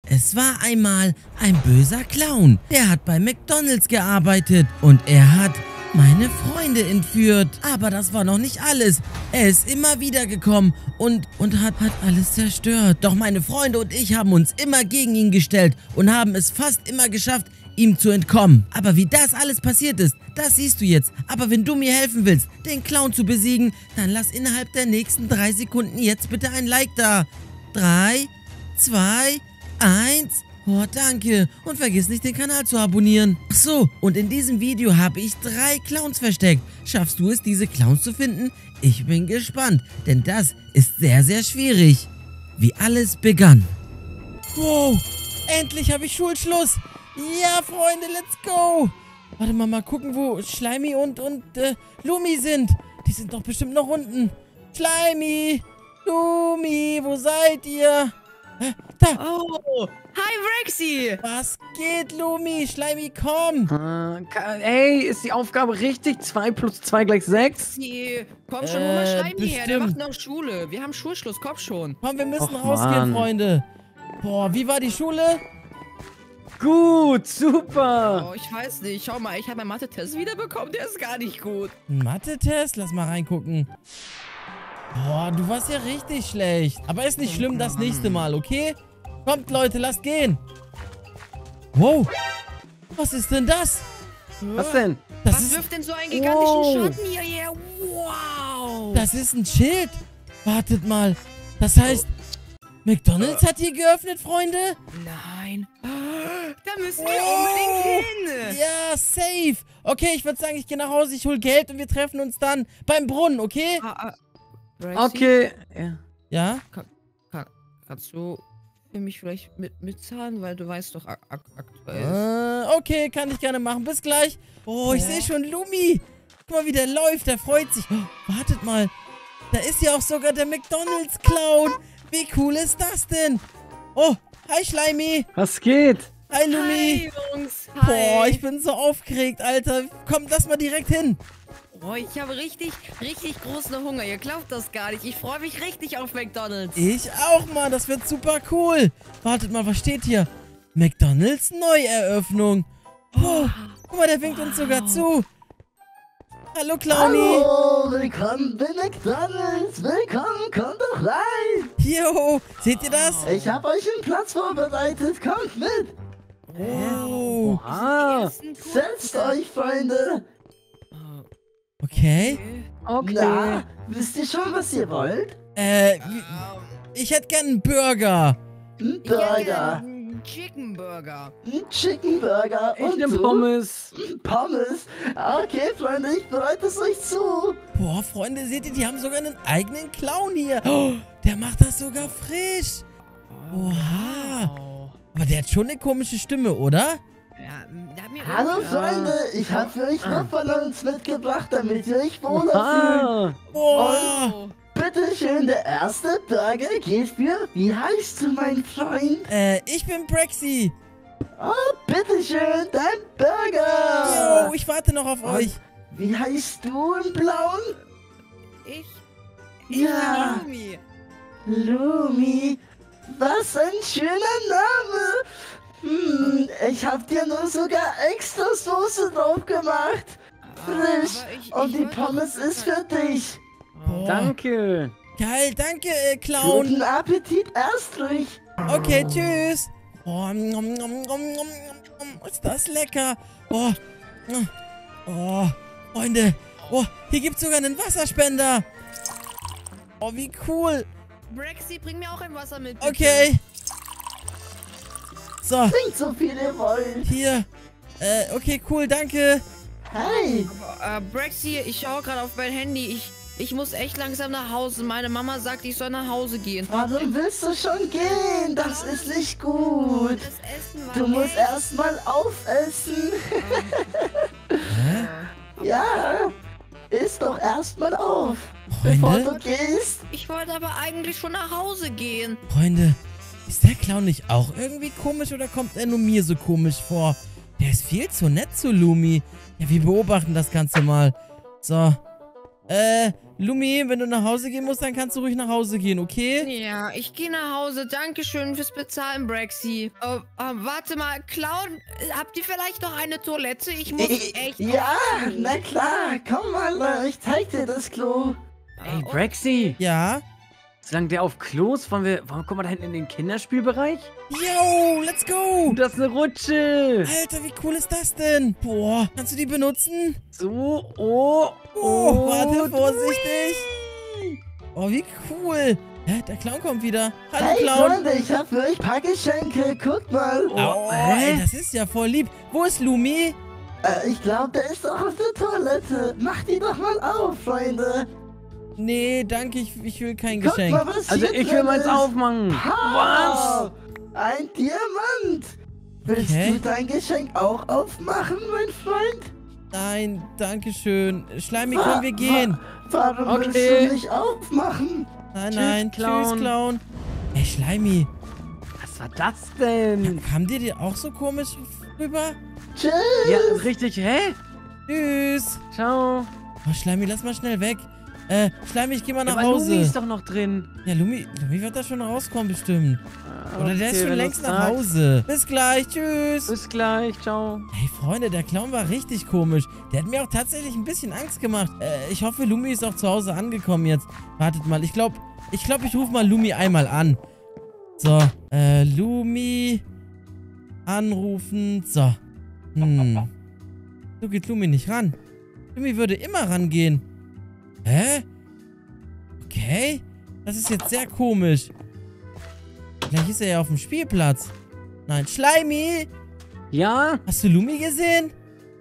Es war einmal ein böser Clown. Der hat bei McDonald's gearbeitet und er hat meine Freunde entführt. Aber das war noch nicht alles. Er ist immer wieder gekommen und hat alles zerstört. Doch meine Freunde und ich haben uns immer gegen ihn gestellt und haben es fast immer geschafft, ihm zu entkommen. Aber wie das alles passiert ist, das siehst du jetzt. Aber wenn du mir helfen willst, den Clown zu besiegen, dann lass innerhalb der nächsten 3 Sekunden jetzt bitte ein Like da. 3, 2, 1... Oh, danke. Und vergiss nicht, den Kanal zu abonnieren. Ach so, und in diesem Video habe ich 3 Clowns versteckt. Schaffst du es, diese Clowns zu finden? Ich bin gespannt, denn das ist sehr, sehr schwierig. Wie alles begann. Wow, endlich habe ich Schulschluss. Ja, Freunde, let's go. Warte mal gucken, wo Schleimi und Lumi sind. Die sind doch bestimmt noch unten. Schleimi, Lumi, wo seid ihr? Da. Oh, hi Rexy. Was geht, Lumi? Schleimi, komm. Ey, ist die Aufgabe richtig? 2 + 2 = 6? Nee, komm schon, hol mal Schleimi her. Der bestimmt. macht noch Schule. Wir haben Schulschluss, komm schon. Komm, wir müssen Och, rausgehen, Mann. Freunde. Boah, wie war die Schule? Gut, super. Oh, ich weiß nicht. Schau mal, ich habe meinen Mathe-Test wiederbekommen. Der ist gar nicht gut. Ein Mathe-Test? Lass mal reingucken. Boah, du warst ja richtig schlecht. Aber ist nicht schlimm, das nächste Mal, okay? Kommt, Leute, lasst gehen. Wow. Was ist denn das? Was denn? Das Was ist, wirft denn so einen gigantischen Wow. Schatten hierher? Wow. das ist ein Schild. Wartet mal. Das heißt, McDonald's hat hier geöffnet, Freunde? Nein. Da müssen wir unbedingt hin. Ja, safe. Okay, ich würde sagen, ich gehe nach Hause, ich hole Geld und wir treffen uns dann beim Brunnen, okay? Rexy, Okay. Ja. Ja? Kannst du für mich vielleicht mitzahlen, weil du weißt doch aktuell. Okay, kann ich gerne machen. Bis gleich. Oh, ich sehe schon Lumi. Guck mal, wie der läuft. Der freut sich. Oh, wartet mal. Da ist ja auch sogar der McDonald's-Clown. Wie cool ist das denn? Oh, hi Schleimi. Was geht? Hi Lumi. Hi, Jungs. Boah, Hi. ich bin so aufgeregt, Alter. Komm, lass mal direkt hin. Oh, ich habe richtig großen Hunger. Ihr glaubt das gar nicht. Ich freue mich richtig auf McDonald's. Ich auch, Mann. Das wird super cool. Wartet mal, was steht hier? McDonald's Neueröffnung. Oh, guck mal, der winkt uns sogar zu. Hallo, Clowny. Hallo, willkommen bei McDonald's. Willkommen, kommt doch rein. Jo, seht ihr das? Ich habe euch einen Platz vorbereitet. Kommt mit. Oh, Ah, Setzt euch, Freunde. okay. okay. Na, wisst ihr schon, was ihr wollt? Ich hätte gern einen Burger. Ein Burger, Chicken Burger. ein Chicken Burger Ich und nehm du? Pommes. Pommes. Okay, Freunde, ich bereite es euch zu. Boah, Freunde, seht ihr, die haben sogar einen eigenen Clown hier. Oh, der macht das sogar frisch. Oha. Oh. Aber der hat schon eine komische Stimme, oder? Ja, der hat mir Hallo, Freunde, ich habe für euch Luftballons mitgebracht, damit ihr euch wohler fühlt. Ah, Boah. Oh. Bitte schön, der erste Burger geht für, wie heißt du, mein Freund? Ich bin Brexy. Oh, bitteschön, dein Burger! Jo, ich warte noch auf euch. Wie heißt du im Blauen? Ich Ja. bin Lumi. Lumi. Was ein schöner Name! Ich hab dir nur sogar extra Soße drauf gemacht. Frisch. Aber Und die wollte Pommes doch- ist für dich. Boah. danke. Geil, danke, Clown. Guten Appetit, erst ruhig. Okay, tschüss. Oh, ist das lecker. Oh, Freunde. Oh, hier gibt's sogar einen Wasserspender. Oh, wie cool. Brexy, bring mir auch ein Wasser mit. Bitte. Okay. So, Trinkt so viel ihr wollt. hier. Okay, cool, danke. Hey, Brexy, ich schaue gerade auf mein Handy. Ich muss echt langsam nach Hause. Meine Mama sagt, ich soll nach Hause gehen. warum willst du schon gehen? Das ist nicht gut. Das Essen war Du musst leer. erstmal aufessen. Hä? Ja, iss doch erstmal auf, bevor du Freunde? gehst. Ich wollte aber eigentlich schon nach Hause gehen. Freunde, ist der Clown nicht auch irgendwie komisch oder kommt er nur mir so komisch vor? Der ist viel zu nett zu Lumi. Ja, wir beobachten das Ganze mal. So. Lumi, wenn du nach Hause gehen musst, dann kannst du ruhig nach Hause gehen, okay? Ja, ich gehe nach Hause. Dankeschön fürs Bezahlen, Braxy. Warte mal, Clown, habt ihr vielleicht noch eine Toilette? Ich muss echt... Ja, na klar. Komm mal, ich zeig dir das Klo. Ey, Braxy. Ja? Solange der auf Klo ist, wollen wir mal da hinten in den Kinderspielbereich? Yo, let's go! Das ist eine Rutsche. Alter, wie cool ist das denn? Boah, kannst du die benutzen? So, Oh, warte, vorsichtig. Oh, wie cool. Hä, der Clown kommt wieder. Hallo, Hey Clown. Freunde, ich hab für euch ein paar Geschenke. Guckt mal. Oh, ey, das ist ja voll lieb. Wo ist Lumi? Ich glaube, der ist doch auf der Toilette. Macht die doch mal auf, Freunde. Nee, danke, ich will kein Guckt Geschenk. mal, was Also hier ich will drin meins ist. aufmachen. Was? Ein Diamant. Willst Okay. du dein Geschenk auch aufmachen, mein Freund? Nein, danke schön. Schleimi, komm, wir gehen. Warum Okay. willst du nicht aufmachen? Nein, Tschüss, nein, Clown. tschüss, Clown. Ey, Schleimi, Was war das denn? kam dir auch so komisch rüber? Tschüss. Ja, richtig. Hä? Tschüss. Ciao. Oh, Schleimi, lass mal schnell weg. Schleimi, ich geh mal nach Aber Lumi Hause. ist doch noch drin. Ja, Lumi wird da schon rauskommen, bestimmt. Oder der ist Okay, schon wenn längst du's nach sagst. Hause. Bis gleich, tschüss. Bis gleich. Ciao. Hey, Freunde, der Clown war richtig komisch. Der hat mir auch tatsächlich ein bisschen Angst gemacht. Ich hoffe, Lumi ist auch zu Hause angekommen jetzt. Wartet mal, ich glaube, ich rufe mal Lumi einmal an. So, Lumi anrufen. So. So geht Lumi nicht ran. Lumi würde immer rangehen. Hä? Okay. Das ist jetzt sehr komisch. Vielleicht ist er ja auf dem Spielplatz. Nein, Schleimi! Ja? Hast du Lumi gesehen?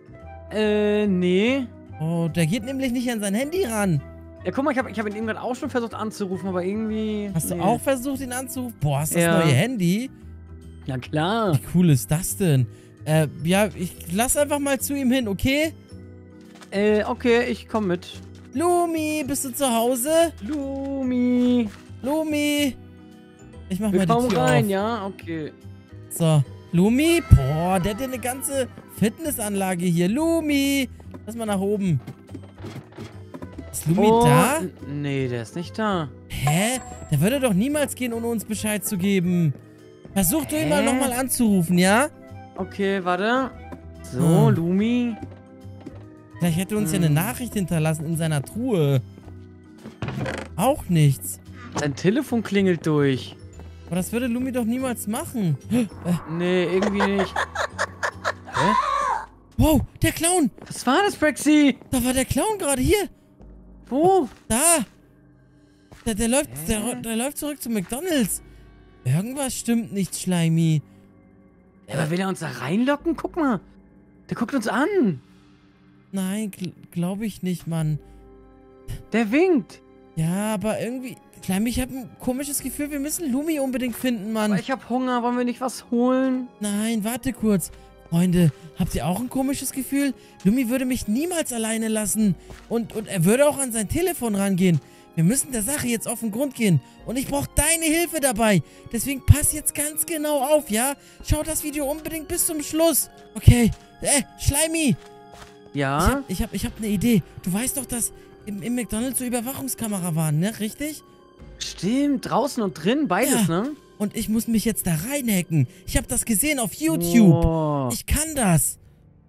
Nee. Oh, der geht nämlich nicht an sein Handy ran. Ja, guck mal, ich hab ihn eben gerade auch schon versucht anzurufen, aber irgendwie... Hast du nee. auch versucht, ihn anzurufen? Boah, hast du das Ja. neue Handy? Ja, klar. Wie cool ist das denn? Ja, ich lass einfach mal zu ihm hin, okay? Okay, ich komm mit. Lumi, bist du zu Hause? Lumi. Lumi! Ich mach mal Wir die kommen Tür rein, auf. ja? Okay. So, Lumi? Boah, der hat ja eine ganze Fitnessanlage hier. Lumi! Lass mal nach oben. Ist Lumi da? Nee, der ist nicht da. Hä? Der würde doch niemals gehen, ohne uns Bescheid zu geben. Versuch du ihn mal Hä? nochmal anzurufen, ja? Okay, warte. So, Lumi. Vielleicht hätte uns ja eine Nachricht hinterlassen in seiner Truhe. Auch nichts. Sein Telefon klingelt durch. Aber das würde Lumi doch niemals machen. Nee, irgendwie nicht. Hä? Wow, der Clown. Was war das, Braxy? Da war der Clown gerade hier. Wo? Da. Der läuft zurück zu McDonald's. Irgendwas stimmt nicht, Schleimi. Aber will er uns da reinlocken? Guck mal. Der guckt uns an. Nein, glaube ich nicht, Mann. Der winkt. Ja, aber irgendwie... Schleimi, ich habe ein komisches Gefühl, wir müssen Lumi unbedingt finden, Mann. Aber ich hab Hunger. Wollen wir nicht was holen? Nein, warte kurz. Freunde, habt ihr auch ein komisches Gefühl? Lumi würde mich niemals alleine lassen. Und er würde auch an sein Telefon rangehen. Wir müssen der Sache jetzt auf den Grund gehen. Und ich brauche deine Hilfe dabei. Deswegen pass jetzt ganz genau auf, ja? Schau das Video unbedingt bis zum Schluss. Okay. Schleimi. Ja? Ich hab eine Idee. Du weißt doch, dass im McDonald's so Überwachungskamera waren, ne? Richtig? Stimmt. Draußen und drin. Beides, Ja. ne? Und ich muss mich jetzt da reinhacken. Ich habe das gesehen auf YouTube. Oh. Ich kann das.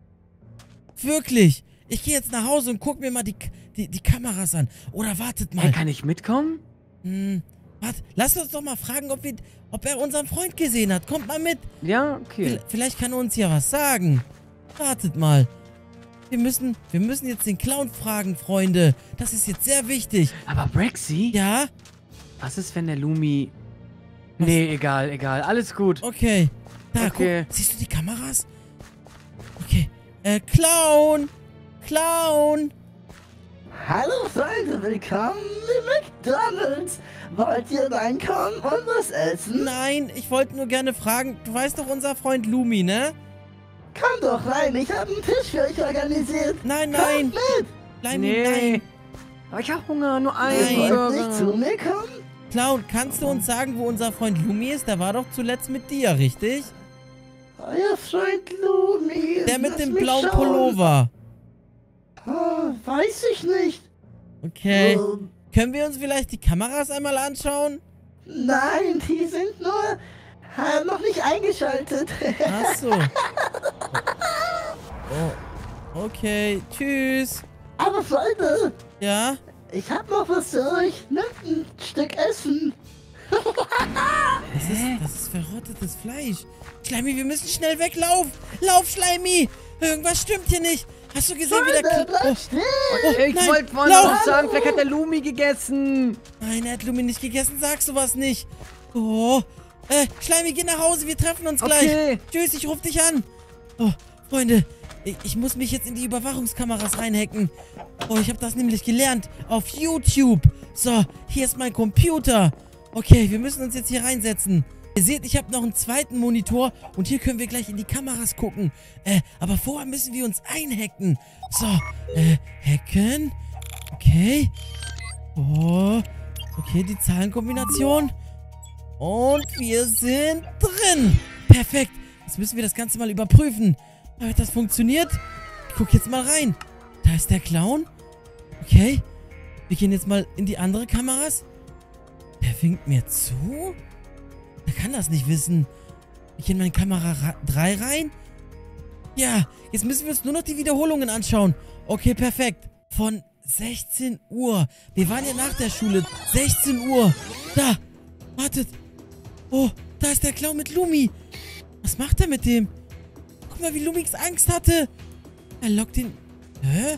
Wirklich. Ich gehe jetzt nach Hause und guck mir mal die Kameras an. Oder wartet mal. Hey, kann ich mitkommen? Warte, lass uns doch mal fragen, ob er unseren Freund gesehen hat. Kommt mal mit. Ja, okay. Vielleicht kann er uns ja was sagen. Wartet mal. Wir müssen jetzt den Clown fragen, Freunde. Das ist jetzt sehr wichtig. Aber Braxy? Ja? Was ist, wenn der Lumi... Nee, egal. Alles gut. Okay. Da, Okay. guck. Siehst du die Kameras? Okay. Clown! Clown! Hallo Freunde, willkommen im McDonald's. Wollt ihr reinkommen und was essen? Nein, ich wollte nur gerne fragen, du weißt doch unser Freund Lumi, ne? Kommt doch rein, ich habe einen Tisch für euch organisiert. Nein, Kommt nein. Oh, mit. Nein. Aber ich hab Hunger. Nur Nein. einen Ihr wollt nicht zu Burger. mir kommen? Clown, kannst du uns sagen, wo unser Freund Lumi ist? Der war doch zuletzt mit dir, richtig? Euer Freund Lumi. Der mit lass dem mich blauen schauen. Pullover. Oh, weiß ich nicht. Okay. Können wir uns vielleicht die Kameras einmal anschauen? Nein, die sind nur noch nicht eingeschaltet. Ach so. Oh. Okay, tschüss. Aber Freunde, Ja? ich hab noch was für euch. Nehmt ein Stück Essen. Das ist verrottetes Fleisch. Schleimi, wir müssen schnell weglaufen. Lauf, Schleimi. Irgendwas stimmt hier nicht. Hast du gesehen, wie der... Freunde, bleibt still. Ich nein, wollte vorhin lauf. noch sagen, vielleicht hat der Lumi gegessen. Nein, er hat Lumi nicht gegessen. Sag sowas nicht. Oh. Schleimi, geh nach Hause. Wir treffen uns gleich. Okay. Tschüss, ich ruf dich an. Oh, Freunde. Ich muss mich jetzt in die Überwachungskameras reinhacken. Oh, ich habe das nämlich gelernt. Auf YouTube. So, hier ist mein Computer. Okay, wir müssen uns jetzt hier reinsetzen. Ihr seht, ich habe noch einen zweiten Monitor und hier können wir gleich in die Kameras gucken. Aber vorher müssen wir uns einhacken. So, hacken. Okay. Oh, okay, die Zahlenkombination. Und wir sind drin. Perfekt. Jetzt müssen wir das Ganze mal überprüfen. Hat das funktioniert? Ich guck jetzt mal rein. Da ist der Clown. Okay. Wir gehen jetzt mal in die andere Kameras. Der winkt mir zu? Der kann das nicht wissen. Ich gehe in meine Kamera 3 rein. Ja, jetzt müssen wir uns nur noch die Wiederholungen anschauen. Okay, perfekt. Von 16 Uhr. Wir waren ja nach der Schule. 16 Uhr. Da. Wartet. Oh, da ist der Clown mit Lumi. Was macht er mit dem? Guck mal, wie Lumix Angst hatte. Er lockt ihn... Hä?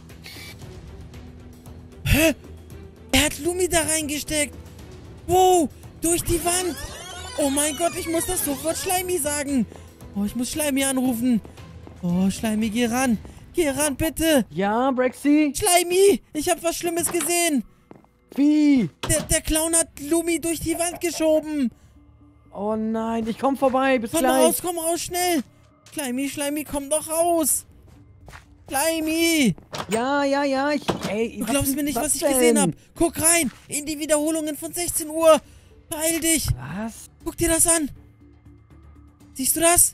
Hä? Er hat Lumi da reingesteckt. Wow, durch die Wand. Oh mein Gott, ich muss das sofort Schleimi sagen. Oh, ich muss Schleimi anrufen. Oh, Schleimi, geh ran. Geh ran, bitte. Ja, Brexy? Schleimi, ich habe was Schlimmes gesehen. Wie? Der Clown hat Lumi durch die Wand geschoben. Oh nein, ich komm vorbei. Bis Komm gleich. raus, schnell. Schleimi, komm doch raus. Schleimi. Ja. Du glaubst mir nicht, was ich gesehen habe. Guck rein in die Wiederholungen von 16 Uhr. Beeil dich. Was? Guck dir das an. Siehst du das?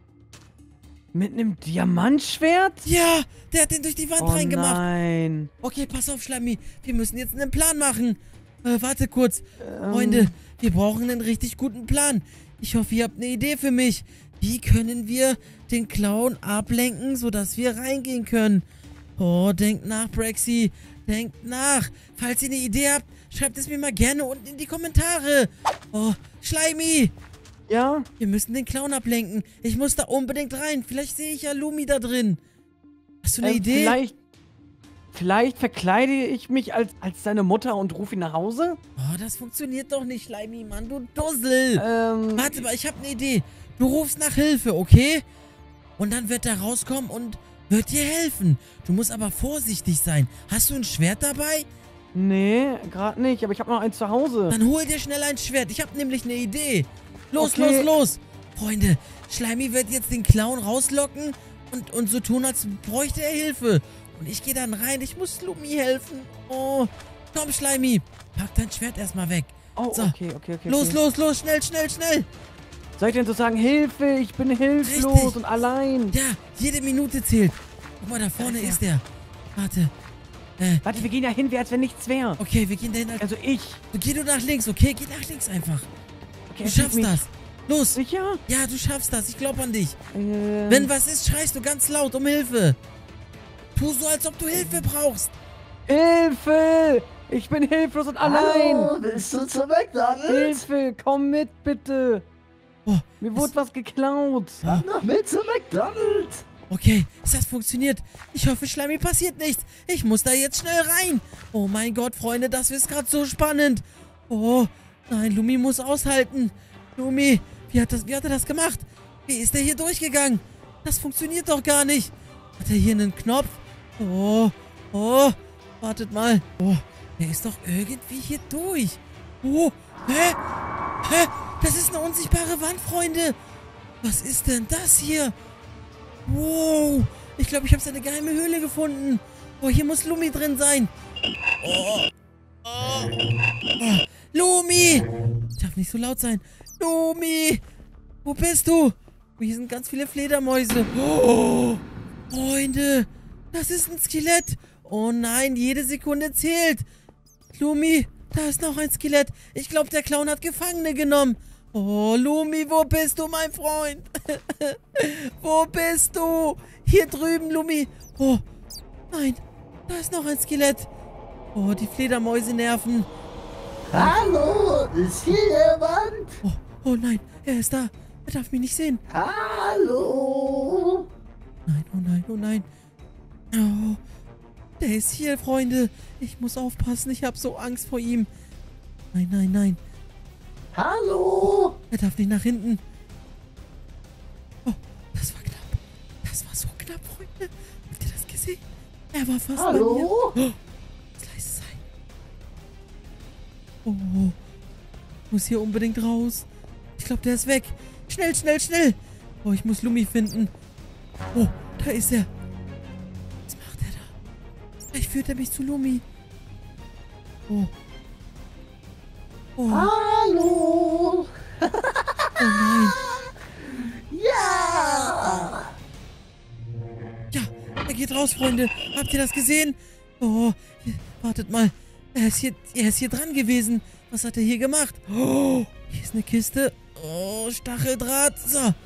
Mit einem Diamantschwert? Ja, der hat den durch die Wand Oh reingemacht. nein. Okay, pass auf, Schleimi. Wir müssen jetzt einen Plan machen. Warte kurz. Freunde, wir brauchen einen richtig guten Plan. Ich hoffe, ihr habt eine Idee für mich. Wie können wir den Clown ablenken, sodass wir reingehen können? Oh, denkt nach, Brexy. Denkt nach. Falls ihr eine Idee habt, schreibt es mir mal gerne unten in die Kommentare. Oh, Schleimi. Ja? Wir müssen den Clown ablenken. Ich muss da unbedingt rein. Vielleicht sehe ich ja Lumi da drin. Hast du eine Idee? Vielleicht verkleide ich mich als seine Mutter und rufe ihn nach Hause? Oh, das funktioniert doch nicht, Schleimi, Mann, du Dussel. Warte mal, ich habe eine Idee. Du rufst nach Hilfe, okay? Und dann wird er rauskommen und wird dir helfen. Du musst aber vorsichtig sein. Hast du ein Schwert dabei? Nee, gerade nicht, aber ich habe noch eins zu Hause. Dann hol dir schnell ein Schwert. Ich habe nämlich eine Idee. Los, Okay. los. Freunde, Schleimi wird jetzt den Clown rauslocken und so tun, als bräuchte er Hilfe. Und ich gehe dann rein. Ich muss Lumi helfen. Oh, komm, Schleimi. Pack dein Schwert erstmal weg. Oh, So. okay. Los, schnell. Soll ich denn so sagen, Hilfe, ich bin hilflos Richtig. und allein? Ja, jede Minute zählt. Guck mal, da vorne ist er. Warte. Warte, wir gehen ja hin, wie als wenn nichts wäre. Okay, wir gehen dahin. Also ich. Geh du nach links, okay? Geh nach links einfach. Okay, Du er sieht schaffst mich. das. Los. Sicher? Ja, du schaffst das. Ich glaube an dich. Wenn was ist, schreist du ganz laut um Hilfe. Tu so, als ob du Hilfe brauchst. Hilfe! Ich bin hilflos und allein! Hallo, willst du zu McDonald's? Hilfe, komm mit, bitte! Oh, Mir wurde was geklaut. Komm noch mit zu McDonald's. okay, es hat funktioniert. Ich hoffe, Schleimi passiert nichts. Ich muss da jetzt schnell rein. Oh mein Gott, Freunde, das ist gerade so spannend. Oh, nein, Lumi muss aushalten. Lumi, wie hat er das gemacht? Wie ist er hier durchgegangen? Das funktioniert doch gar nicht. Hat er hier einen Knopf? Oh, wartet mal. Oh, der ist doch irgendwie hier durch. Oh, hä? Das ist eine unsichtbare Wand, Freunde. Was ist denn das hier? Wow, ich glaube, ich habe seine geheime Höhle gefunden. Oh, hier muss Lumi drin sein. Oh, Lumi! Ich darf nicht so laut sein. Lumi! Wo bist du? Oh, hier sind ganz viele Fledermäuse. Oh, Freunde, das ist ein Skelett. Oh nein, jede Sekunde zählt. Lumi, da ist noch ein Skelett. Ich glaube, der Clown hat Gefangene genommen. Oh, Lumi, wo bist du, mein Freund? Wo bist du? Hier drüben, Lumi. Oh, nein, da ist noch ein Skelett. Oh, die Fledermäuse nerven. Hallo, ist hier jemand? Oh nein, er ist da. Er darf mich nicht sehen. Hallo? Nein, oh nein, oh nein. Oh, der ist hier, Freunde. Ich muss aufpassen, ich habe so Angst vor ihm. Nein, nein, nein. Hallo? Er darf nicht nach hinten. Oh, das war knapp. Das war so knapp, Freunde. Habt ihr das gesehen? Er war fast bei mir. Hallo? Oh, jetzt leise sein. Oh, ich muss hier unbedingt raus. Ich glaube, der ist weg. Schnell, schnell, schnell. Oh, ich muss Lumi finden. Oh, da ist er. Was macht er da? Vielleicht führt er mich zu Lumi. Oh. Oh, Hallo? oh nein. Ja! Ja, er geht raus, Freunde. Habt ihr das gesehen? Oh, hier, wartet mal. Er ist hier dran gewesen. Was hat er hier gemacht? Oh, hier ist eine Kiste. Oh, Stacheldraht. So.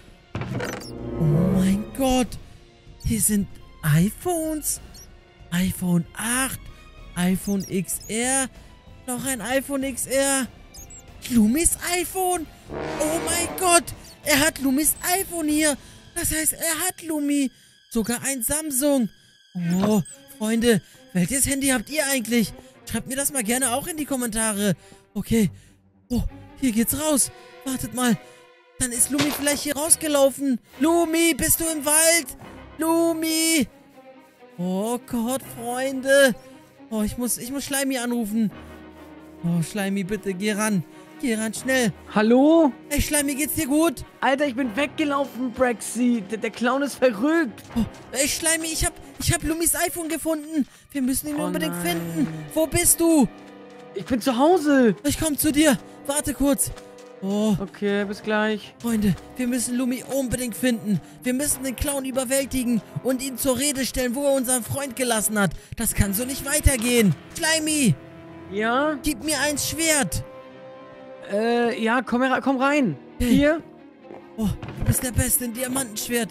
Oh mein Gott. Hier sind iPhones. iPhone 8. iPhone XR. Noch ein iPhone XR. Lumis iPhone. Oh mein Gott. Er hat Lumis iPhone hier. Das heißt, er hat Lumi. Sogar ein Samsung. Oh, Freunde. Welches Handy habt ihr eigentlich? Schreibt mir das mal gerne auch in die Kommentare. Okay. Oh, hier geht's raus. Wartet mal. Dann ist Lumi vielleicht hier rausgelaufen. Lumi, bist du im Wald? Lumi. Oh Gott, Freunde. Oh, ich muss Schleimi anrufen. Oh, Schleimi, bitte, geh ran. Geh ran, schnell. Hallo? Ey, Schleimi, geht's dir gut? Alter, ich bin weggelaufen, Braxy. Der Clown ist verrückt. Oh, ey, Schleimi, ich hab Lumis iPhone gefunden. Wir müssen ihn unbedingt nein. finden. Wo bist du? Ich bin zu Hause. Ich komm zu dir. Warte kurz. Oh, Okay, bis gleich. Freunde, wir müssen Lumi unbedingt finden. Wir müssen den Clown überwältigen und ihn zur Rede stellen, wo er unseren Freund gelassen hat. Das kann so nicht weitergehen. Schleimi, Ja? gib mir ein Schwert. Ja, komm rein. Hey. Hier? Oh, du bist der Beste, ein Diamantenschwert.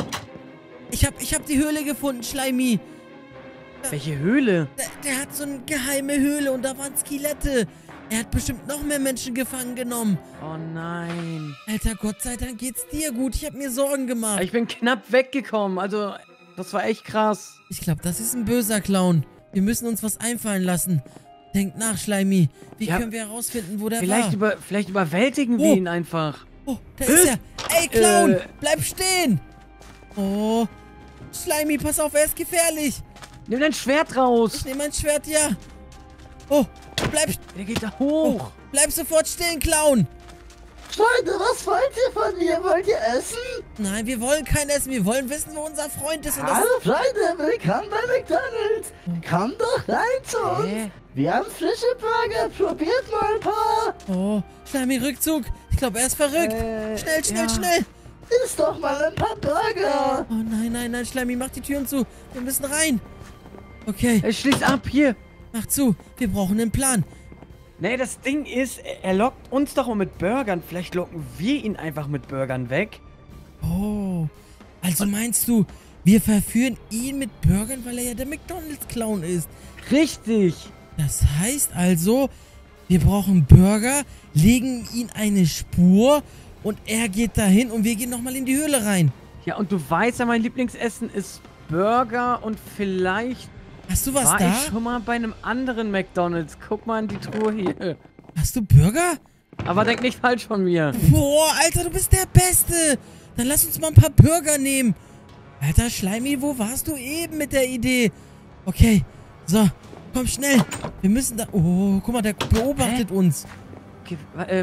Ich hab die Höhle gefunden, Schleimi. Welche Höhle? Der hat so eine geheime Höhle und da waren Skelette. Er hat bestimmt noch mehr Menschen gefangen genommen. Oh nein. Alter, Gott sei Dank geht's dir gut. Ich hab mir Sorgen gemacht. Ich bin knapp weggekommen. Also, das war echt krass. Ich glaube, das ist ein böser Clown. Wir müssen uns was einfallen lassen. Denk nach, Schleimi. Wie Ja, können wir herausfinden, wo der Vielleicht, war? vielleicht überwältigen wir Oh. ihn einfach. Oh, da ist er. Ey, Clown, Äh. bleib stehen. Oh, Schleimi, pass auf, er ist gefährlich. Nimm dein Schwert raus. Ich nehme mein Schwert, ja. Oh, Der geht da hoch. bleib sofort stehen, Clown. Freunde, was wollt ihr von mir? Wollt ihr essen? Nein, wir wollen kein Essen. Wir wollen wissen, wo unser Freund ist. Und das Hallo Freunde, willkommen bei McDonald's. Kommt doch rein zu uns. Hä? Wir haben frische Burger, probiert mal ein paar. Oh, Schleimi, Rückzug. Ich glaube, er ist verrückt. Schnell, schnell, ja. schnell. Isst doch mal ein paar Burger. Oh nein, nein, nein, Schleimi, mach die Türen zu. Wir müssen rein. Okay, Schließ ab, hier. mach zu. Wir brauchen einen Plan. Nee, das Ding ist, er lockt uns doch mal mit Burgern. Vielleicht locken wir ihn einfach mit Burgern weg. Oh, also meinst du, wir verführen ihn mit Burgern, weil er ja der McDonald's-Clown ist? Richtig. Das heißt also, wir brauchen Burger, legen ihn eine Spur und er geht dahin und wir gehen nochmal in die Höhle rein. Ja, und du weißt ja, mein Lieblingsessen ist Burger und vielleicht Hast du was war da? ich schon mal bei einem anderen McDonald's. Guck mal in die Truhe hier. Hast du Burger? Aber denk nicht falsch von mir. Boah, Alter, du bist der Beste. Dann lass uns mal ein paar Burger nehmen. Alter, Schleimi, wo warst du eben mit der Idee? Okay, so, komm schnell. Wir müssen da... Oh, guck mal, der beobachtet uns. Okay,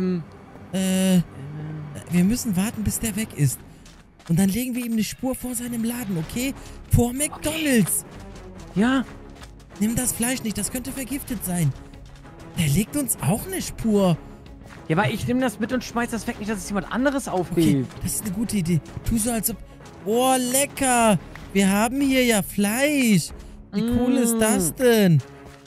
Wir müssen warten, bis der weg ist. Und dann legen wir ihm eine Spur vor seinem Laden, okay? Vor McDonald's. ja, Nimm das Fleisch nicht, das könnte vergiftet sein. Der legt uns auch eine Spur. ja, aber ich nehme das mit und schmeiß das weg, nicht, dass es jemand anderes Okay, aufhebt. das ist eine gute Idee. Tu so, als ob... Oh, lecker. Wir haben hier ja Fleisch. Wie cool ist das denn?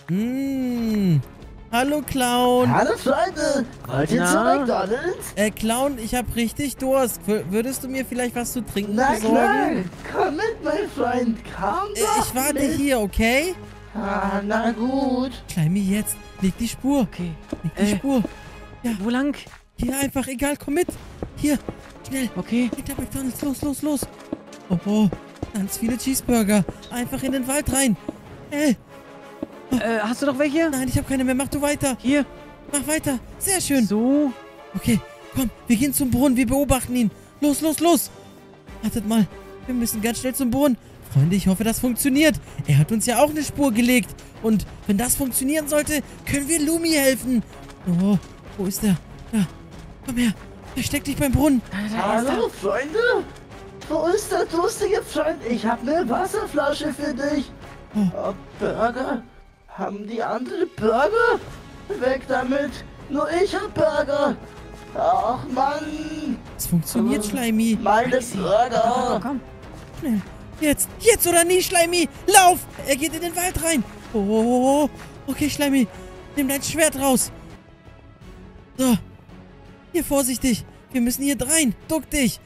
Hallo, Clown. Hallo Freunde, wollt ihr zu McDonald's? Clown, ich habe richtig Durst. Würdest du mir vielleicht was zu trinken Na klar, besorgen? komm mit, mein Freund, komm doch Ich warte mit. hier, okay? Ah, na gut. Schleimi, jetzt. Leg die Spur. Okay. Leg die Spur. Wo lang? Hier einfach, egal, komm mit. Hier, schnell. Okay. Hinter McDonald's, los, los, los. Oh, ganz viele Cheeseburger. Einfach in den Wald rein. Hast du noch welche? Nein, ich habe keine mehr. Mach du weiter. Hier. Mach weiter. Sehr schön. So. Okay, komm, wir gehen zum Brunnen. Wir beobachten ihn. Los, los, los. Wartet mal. Wir müssen ganz schnell zum Brunnen. Freunde, ich hoffe, das funktioniert. Er hat uns ja auch eine Spur gelegt. Und wenn das funktionieren sollte, können wir Lumi helfen. Oh, wo ist er? Da. Komm her. Versteck dich beim Brunnen. Hallo Freunde, wo ist der durstige Freund? Ich habe eine Wasserflasche für dich. Oh, Burger? Haben die andere Burger? Weg damit, nur ich hab Burger. Ach Mann, Es funktioniert, Schleimi. meine Oh, Burger. komm. Schnell. Jetzt oder nie, Schleimi. Lauf. Er geht in den Wald rein. Oh, okay, Schleimi. Nimm dein Schwert raus. So. Hier, vorsichtig. Wir müssen hier rein. Duck dich.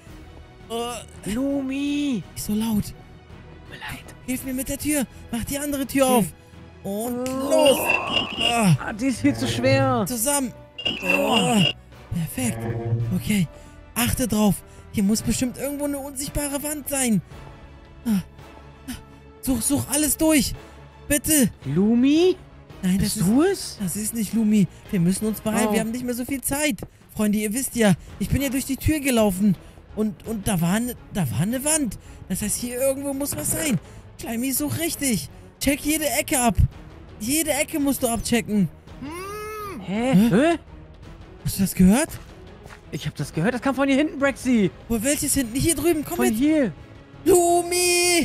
Lumi. Nicht so laut. Tut mir leid. Hilf mir mit der Tür. Mach die andere Tür auf. Und los. Die ist viel zu schwer. Zusammen. Perfekt. Okay. Achte drauf. Hier muss bestimmt irgendwo eine unsichtbare Wand sein. Such alles durch. Bitte. Lumi? Nein, Bist du es? das ist nicht Lumi. Wir müssen uns beeilen. Oh. Wir haben nicht mehr so viel Zeit. Freunde, ihr wisst ja, ich bin ja durch die Tür gelaufen. Und da war eine Wand. Das heißt, hier irgendwo muss was sein. Schleimi, such richtig. Check jede Ecke ab. Jede Ecke musst du abchecken. Hä? Hast du das gehört? Ich hab das gehört. Das kam von hier hinten, Brexy. Wo, welches hinten? Hier drüben, komm Von mit. hier. Lumi!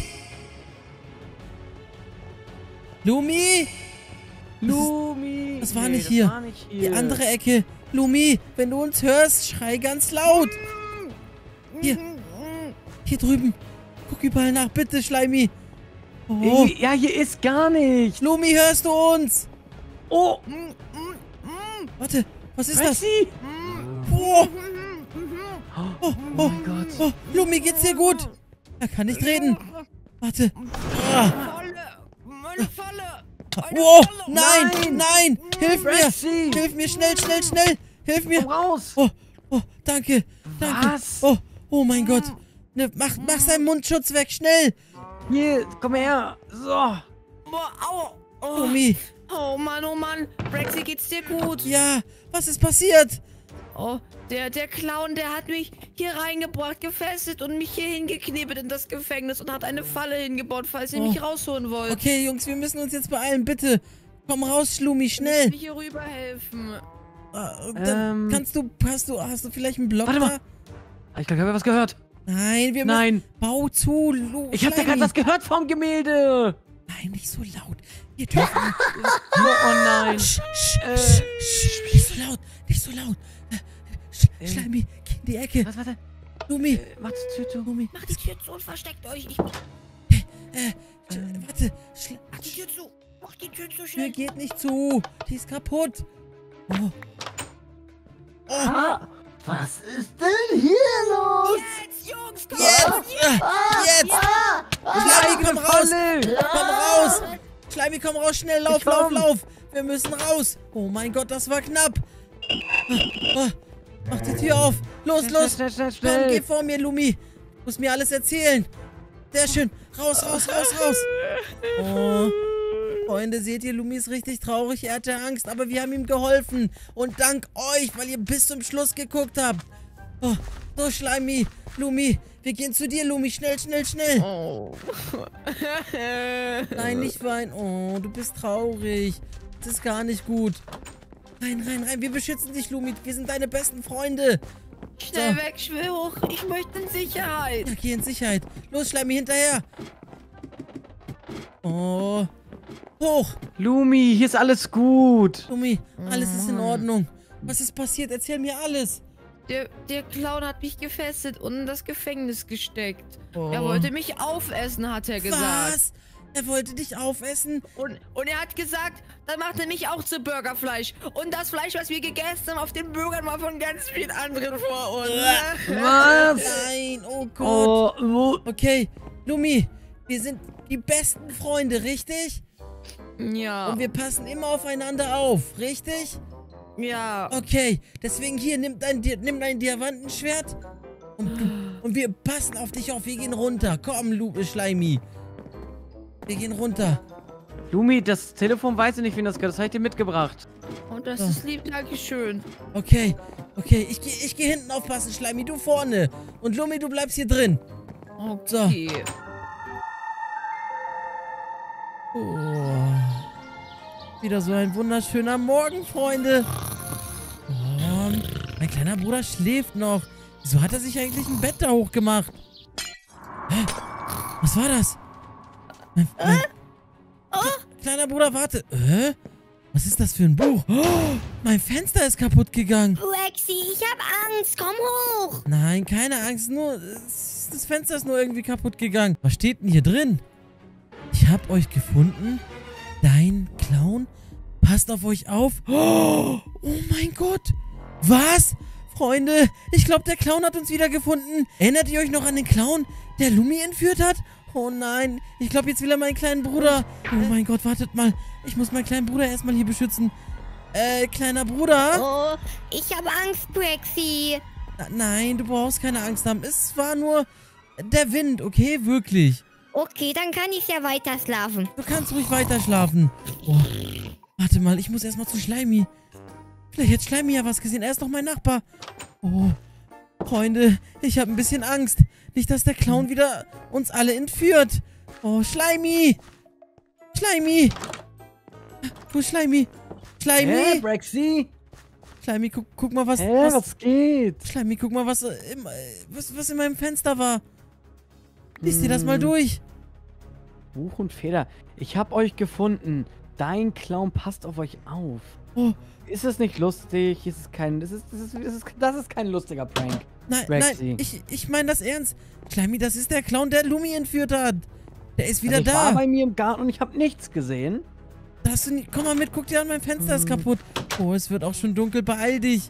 Lumi! Lumi. das war Nee, nicht das hier. war nicht hier. Die andere Ecke. Lumi, wenn du uns hörst, schrei ganz laut. Hier drüben. Guck überall nach, bitte, Schleimi. Oh, Irgendwie- Ja, hier ist gar nicht. Lumi, hörst du uns? Oh, Warte, was ist das? Brexy. Oh, Oh mein Gott. oh, Lumi, geht's dir gut? Er kann nicht reden. Warte. Ah. Falle! Meine Falle! Oh, nein, nein, hilf Brexy. mir. Hilf mir, schnell, schnell, schnell. Hilf mir. Komm raus. Oh, danke, danke. Was? Oh mein Gott. Ne, mach seinen Mundschutz weg, schnell. Hier, komm her. So. Boah, au! Oh, Lumi, oh Mann, Brexy, geht's dir gut? ja, was ist passiert? Oh, der Clown, der hat mich hier reingebracht, gefesselt und mich hier hingeknebelt in das Gefängnis und hat eine Falle hingebaut, falls ihr mich rausholen wollt. Okay, Jungs, wir müssen uns jetzt beeilen, bitte. Komm raus, Schlumi, Müsst schnell. mir hier rüber helfen. Dann hast du vielleicht einen Block Warte da? mal. Ich glaube, ich habe was gehört. Nein, wir Nein. müssen... Bau zu, Ich habe da gerade was gehört vom Gemälde. Nein, nicht so laut. Wir dürfen... Oh nein. Sch, sch, sch, sch, nicht so laut, nicht so laut. Schleimi, geh in die Ecke. Warte. Lumi, Mach die Tür zu. Lumi. Macht die Tür zu und versteckt euch. Warte, Macht die Tür zu. Macht die Tür zu Tür schnell. geht nicht zu. Die ist kaputt. Oh. Ah, was ist denn hier los? Jetzt, Jungs, komm Jetzt! Schleimi, komm raus! Komm raus! Schleimi, komm raus, schnell, lauf, Ich lauf, komm. lauf! Wir müssen raus! Oh mein Gott, das war knapp! Mach die Tür auf! Los, los! Schnell. Komm, geh vor mir, Lumi! Du musst mir alles erzählen! Sehr schön! Raus! Oh. Freunde, seht ihr, Lumi ist richtig traurig, er hatte Angst, aber wir haben ihm geholfen. Und dank euch, weil ihr bis zum Schluss geguckt habt. Oh, so, Schleimi, Lumi, wir gehen zu dir, Lumi, schnell. Oh. Nein, nicht weinen. Oh, du bist traurig. Das ist gar nicht gut. Rein. Wir beschützen dich, Lumi. Wir sind deine besten Freunde. Schnell So. weg, ich will hoch. Ich möchte in Sicherheit. Ja, geh in Sicherheit. Los, Schleimi, hinterher. Oh. Hoch. Lumi, hier ist alles gut. Lumi, alles ist in Ordnung. Was ist passiert? Erzähl mir alles. Der Clown hat mich gefesselt und in das Gefängnis gesteckt. Oh. Er wollte mich aufessen, hat er gesagt. Was? Er wollte dich aufessen. Und er hat gesagt, dann macht er mich auch zu Burgerfleisch. Und das Fleisch, was wir gegessen haben auf den Burgern, war von ganz vielen anderen vor uns. Was? Nein, oh Gott. Oh, Okay, Lumi, wir sind die besten Freunde, richtig? Ja. Und wir passen immer aufeinander auf, richtig? Ja. Okay, deswegen hier, nimm dein Diamantenschwert und wir passen auf dich auf. Wir gehen runter. Komm, Schleimi. Wir gehen runter. Lumi, das Telefon weiß ich nicht, wen das gehört. Das habe ich dir mitgebracht. Und das ist lieb, Dankeschön. Okay, ich geh hinten aufpassen, Schleimi, du vorne. Und Lumi, du bleibst hier drin. Okay. Oh. Wieder so ein wunderschöner Morgen, Freunde. Oh, mein kleiner Bruder schläft noch. Wieso hat er sich eigentlich ein Bett da hochgemacht? Hä? Was war das? Mein kleiner Bruder, warte. Was ist das für ein Buch? Oh, mein Fenster ist kaputt gegangen. Brexy, ich hab Angst. Komm hoch. Nein, keine Angst. Nur, das Fenster ist nur irgendwie kaputt gegangen. Was steht denn hier drin? Ich hab euch gefunden. Dein Clown? Passt auf euch auf. Oh mein Gott. Was? Freunde, ich glaube, der Clown hat uns wiedergefunden. Erinnert ihr euch noch an den Clown, der Lumi entführt hat? Oh nein, ich glaube, jetzt will er meinen kleinen Bruder. Oh mein Gott, wartet mal. Ich muss meinen kleinen Bruder erstmal hier beschützen. Kleiner Bruder? Oh, ich hab Angst, Brexy. Nein, du brauchst keine Angst haben. Es war nur der Wind, okay? Wirklich. Okay, dann kann ich ja weiter schlafen. Du kannst ruhig weiter schlafen. Oh, warte mal, ich muss erstmal zu Schleimi. Vielleicht hat Schleimi ja was gesehen. Er ist doch mein Nachbar. Oh, Freunde, ich habe ein bisschen Angst. Nicht, dass der Clown wieder uns alle entführt. Oh, Schleimi. Schleimi. Wo ist Schleimi? Schleimi. Hä, Brexy? Schleimi, guck mal, was... Was geht? Schleimi, guck mal, was in meinem Fenster war. Lies dir das mal durch. Buch und Feder. Ich hab euch gefunden. Dein Clown passt auf euch auf. Oh, Ist es nicht lustig? Das ist kein lustiger Prank. nein, Brexy. nein, ich meine das ernst. Schleimi, das ist der Clown, der Lumi entführt hat. Der ist wieder Also ich war da. bei mir im Garten und ich habe nichts gesehen. Komm mal mit, guck dir an, mein Fenster ist kaputt. Oh, es wird auch schon dunkel, beeil dich.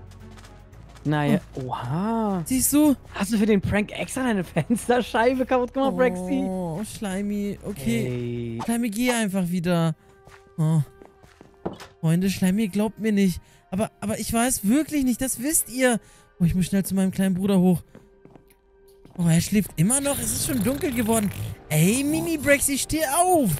Naja, oha. Siehst du? Hast du für den Prank extra deine Fensterscheibe kaputt gemacht, Brexy? Oh, Schleimi, okay. Hey. Schleimi, geh einfach wieder. Oh. Freunde, Schleimi, glaubt mir nicht. Aber ich weiß wirklich nicht, das wisst ihr. Oh, ich muss schnell zu meinem kleinen Bruder hoch. Oh, er schläft immer noch. Es ist schon dunkel geworden. Ey, Mini-Brexy, steh auf.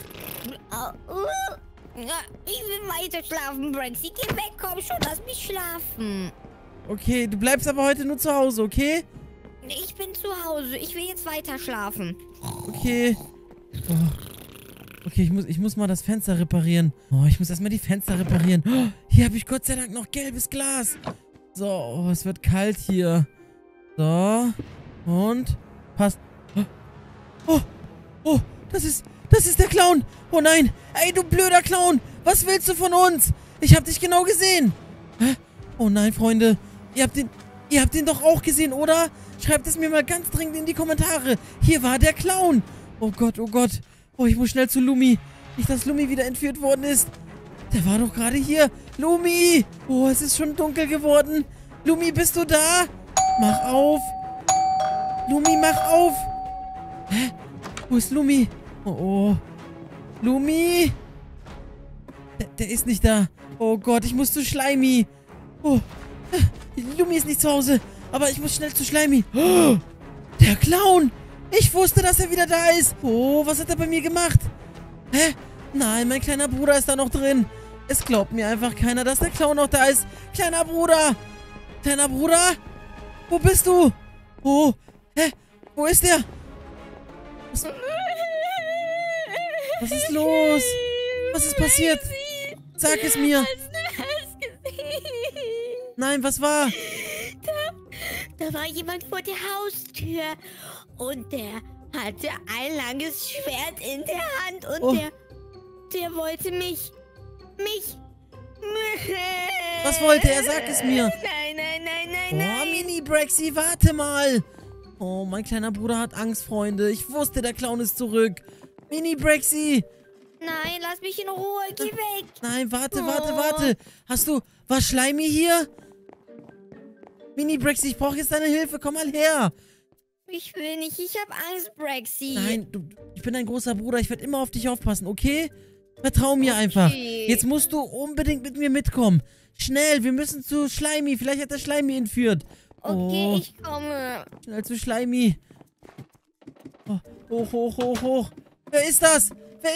Ich will weiter schlafen, Brexy. Geh weg, komm schon, lass mich schlafen. Okay, du bleibst aber heute nur zu Hause, okay? Ich bin zu Hause. Ich will jetzt weiter schlafen. Okay. Oh. Okay, ich muss mal das Fenster reparieren. Oh, ich muss erstmal die Fenster reparieren. Oh, hier habe ich Gott sei Dank noch gelbes Glas. So, oh, es wird kalt hier. So. Und. Passt. Oh, das ist der Clown. Oh nein. Ey, du blöder Clown. Was willst du von uns? Ich habe dich genau gesehen. Hä? Oh nein, Freunde. Ihr habt ihn doch auch gesehen, oder? Schreibt es mir mal ganz dringend in die Kommentare. Hier war der Clown. Oh Gott, oh Gott. Oh, ich muss schnell zu Lumi. Nicht, dass Lumi wieder entführt worden ist. Der war doch gerade hier. Lumi. Oh, es ist schon dunkel geworden. Lumi, bist du da? Mach auf. Lumi, mach auf. Hä? Wo ist Lumi? Oh. Lumi. Der ist nicht da. Oh Gott, ich muss zu Schleimi. Oh. Lumi ist nicht zu Hause. Aber ich muss schnell zu Schleimi. Oh, der Clown. Ich wusste, dass er wieder da ist. Oh, was hat er bei mir gemacht? Hä? Nein, mein kleiner Bruder ist da noch drin. Es glaubt mir einfach keiner, dass der Clown noch da ist. Kleiner Bruder. Kleiner Bruder? Wo bist du? Oh. Hä? Wo ist der? Was ist los? Was ist passiert? Sag es mir. Nein, was war? Da war jemand vor der Haustür und der hatte ein langes Schwert in der Hand und Oh. der wollte mich. Was wollte er? Sag es mir. Nein. Oh, Mini-Brexy, warte mal. Oh, mein kleiner Bruder hat Angst, Freunde. Ich wusste, der Clown ist zurück. Mini Brexy. Nein, lass mich in Ruhe. Geh weg. Nein, warte. War Schleimi hier? Mini Brexy, ich brauche jetzt deine Hilfe. Komm mal her. Ich will nicht. Ich habe Angst, Brexy. Nein, ich bin dein großer Bruder. Ich werde immer auf dich aufpassen, okay? Vertrau mir einfach. Jetzt musst du unbedingt mit mir mitkommen. Schnell, wir müssen zu Schleimi. Vielleicht hat der Schleimi entführt. Okay, ich komme. Schnell zu Schleimi. Oh, hoch. Wer ist das?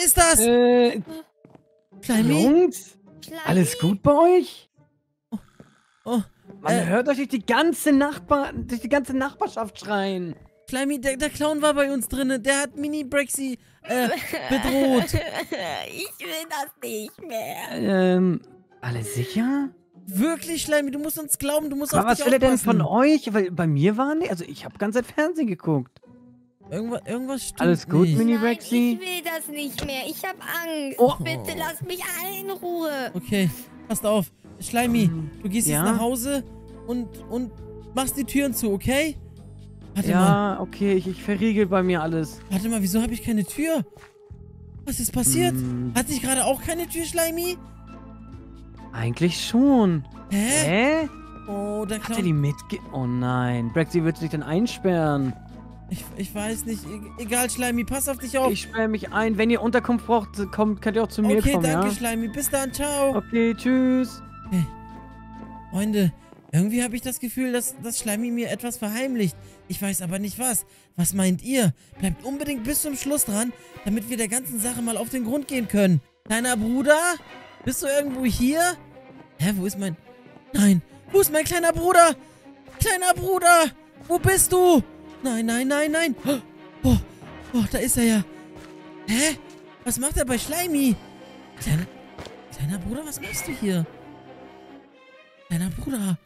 Schleimi? Jungs? Schleimi? Alles gut bei euch? Oh, Man hört euch durch die ganze Nachbarschaft schreien. Schleimi, der Clown war bei uns drin. Der hat Mini Brexy bedroht. Ich will das nicht mehr. Alles sicher? Wirklich, Schleimi, du musst uns glauben, du musst Aber auf dich was will er denn aufpassen. von euch? Weil bei mir waren die, also ich habe ganz Zeit Fernsehen geguckt. Irgendwas stimmt Alles gut, nicht. Mini Nein, Brexy? ich will das nicht mehr. Ich habe Angst. Oh. Bitte lass mich alle in Ruhe. Okay, passt auf. Schleimi, du gehst Ja? jetzt nach Hause und machst die Türen zu, okay? Warte mal, Ja, okay, ich verriegel bei mir alles. wieso habe ich keine Tür? Was ist passiert? Hm. Hatte ich gerade auch keine Tür, Schleimi? Eigentlich schon. Hä? Hä? Oh, der Hat er Clown. die mitge... Oh nein, Brexy wird sich dann einsperren. Ich weiß nicht. Egal, Schleimi, pass auf dich auf. Ich sperre mich ein. Wenn ihr Unterkunft braucht, könnt ihr auch zu mir Okay, kommen, danke, ja? Schleimi. Bis dann, ciao. Okay, tschüss. Freunde, irgendwie habe ich das Gefühl, dass Schleimi mir etwas verheimlicht. Ich weiß aber nicht was. Was meint ihr? Bleibt unbedingt bis zum Schluss dran, damit wir der ganzen Sache mal auf den Grund gehen können. Kleiner Bruder? Bist du irgendwo hier? Hä, wo ist mein... Nein, wo ist mein kleiner Bruder? Kleiner Bruder, wo bist du? Nein. Oh, da ist er ja. Hä? Was macht er bei Schleimi? Kleiner Bruder, was machst du hier? Kleiner Bruder.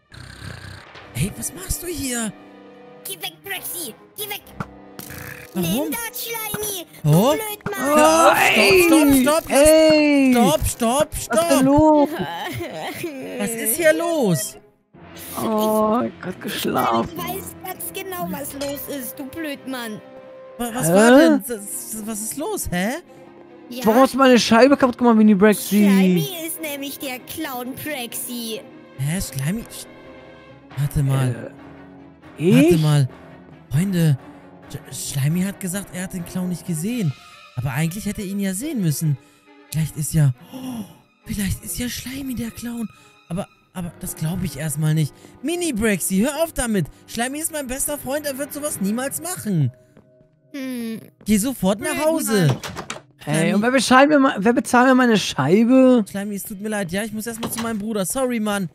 Hey, was machst du hier? Geh weg, Brexy. Geh weg. Warum? Nimm das, Schleimi. Oh, Blöd, Mann. hör auf, stopp. Hey! Stopp. Was ist denn los? Was ist hier los? Oh, ich hab geschlafen. Ich weiß ganz genau, was los ist, du Blödmann. Was war denn? Was ist los, hä? Ja, Warum hast du meine Scheibe kaputt gemacht, Mini Brexy? Schleimi ist nämlich der Clown Brexy. Hä, Schleimi? Warte mal. Warte Ich? mal. Freunde, Schleimi hat gesagt, er hat den Clown nicht gesehen. Aber eigentlich hätte er ihn ja sehen müssen. Vielleicht ist ja Schleimi der Clown. Aber das glaube ich erstmal nicht. Mini Brexy, hör auf damit. Schleimi ist mein bester Freund, er wird sowas niemals machen. Geh sofort nach Hause. Hey, und wer bezahlt mir meine Scheibe? Schleimi, es tut mir leid. Ja, ich muss erstmal zu meinem Bruder. Sorry, Mann.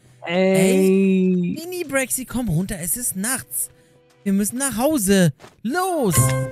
Ey. Mini Brexy, komm runter. Es ist nachts. Wir müssen nach Hause. Los.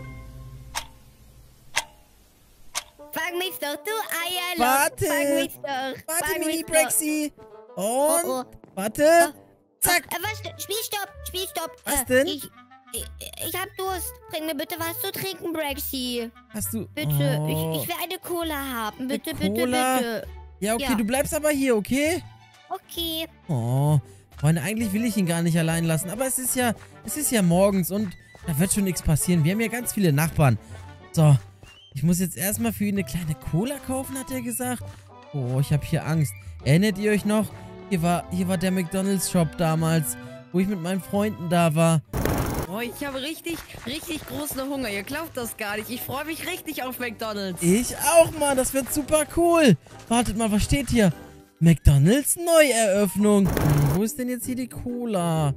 Fang mich doch, du Eierloch. Warte. Fang mich doch. Warte, Fang Mini mich doch. Brexy. Und, Oh. warte. Zack. Was? Spielstopp. Was denn? Ich hab Durst. Bring mir bitte was zu trinken, Brexy. Hast du... Bitte. Oh. Ich will eine Cola haben. Bitte, Eine bitte, Cola? bitte. Ja, okay, Ja. du bleibst aber hier, okay? Okay. Oh, Freunde, eigentlich will ich ihn gar nicht allein lassen. Aber es ist ja morgens und da wird schon nichts passieren. Wir haben ja ganz viele Nachbarn. So, ich muss jetzt erstmal für ihn eine kleine Cola kaufen, hat er gesagt. Oh, ich habe hier Angst. Erinnert ihr euch noch? Hier war der McDonald's-Shop damals, wo ich mit meinen Freunden da war. Oh, ich habe richtig großen Hunger. Ihr glaubt das gar nicht. Ich freue mich richtig auf McDonald's. Ich auch, Mann. Das wird super cool. Wartet mal, was steht hier? McDonald's Neueröffnung. Wo ist denn jetzt hier die Cola?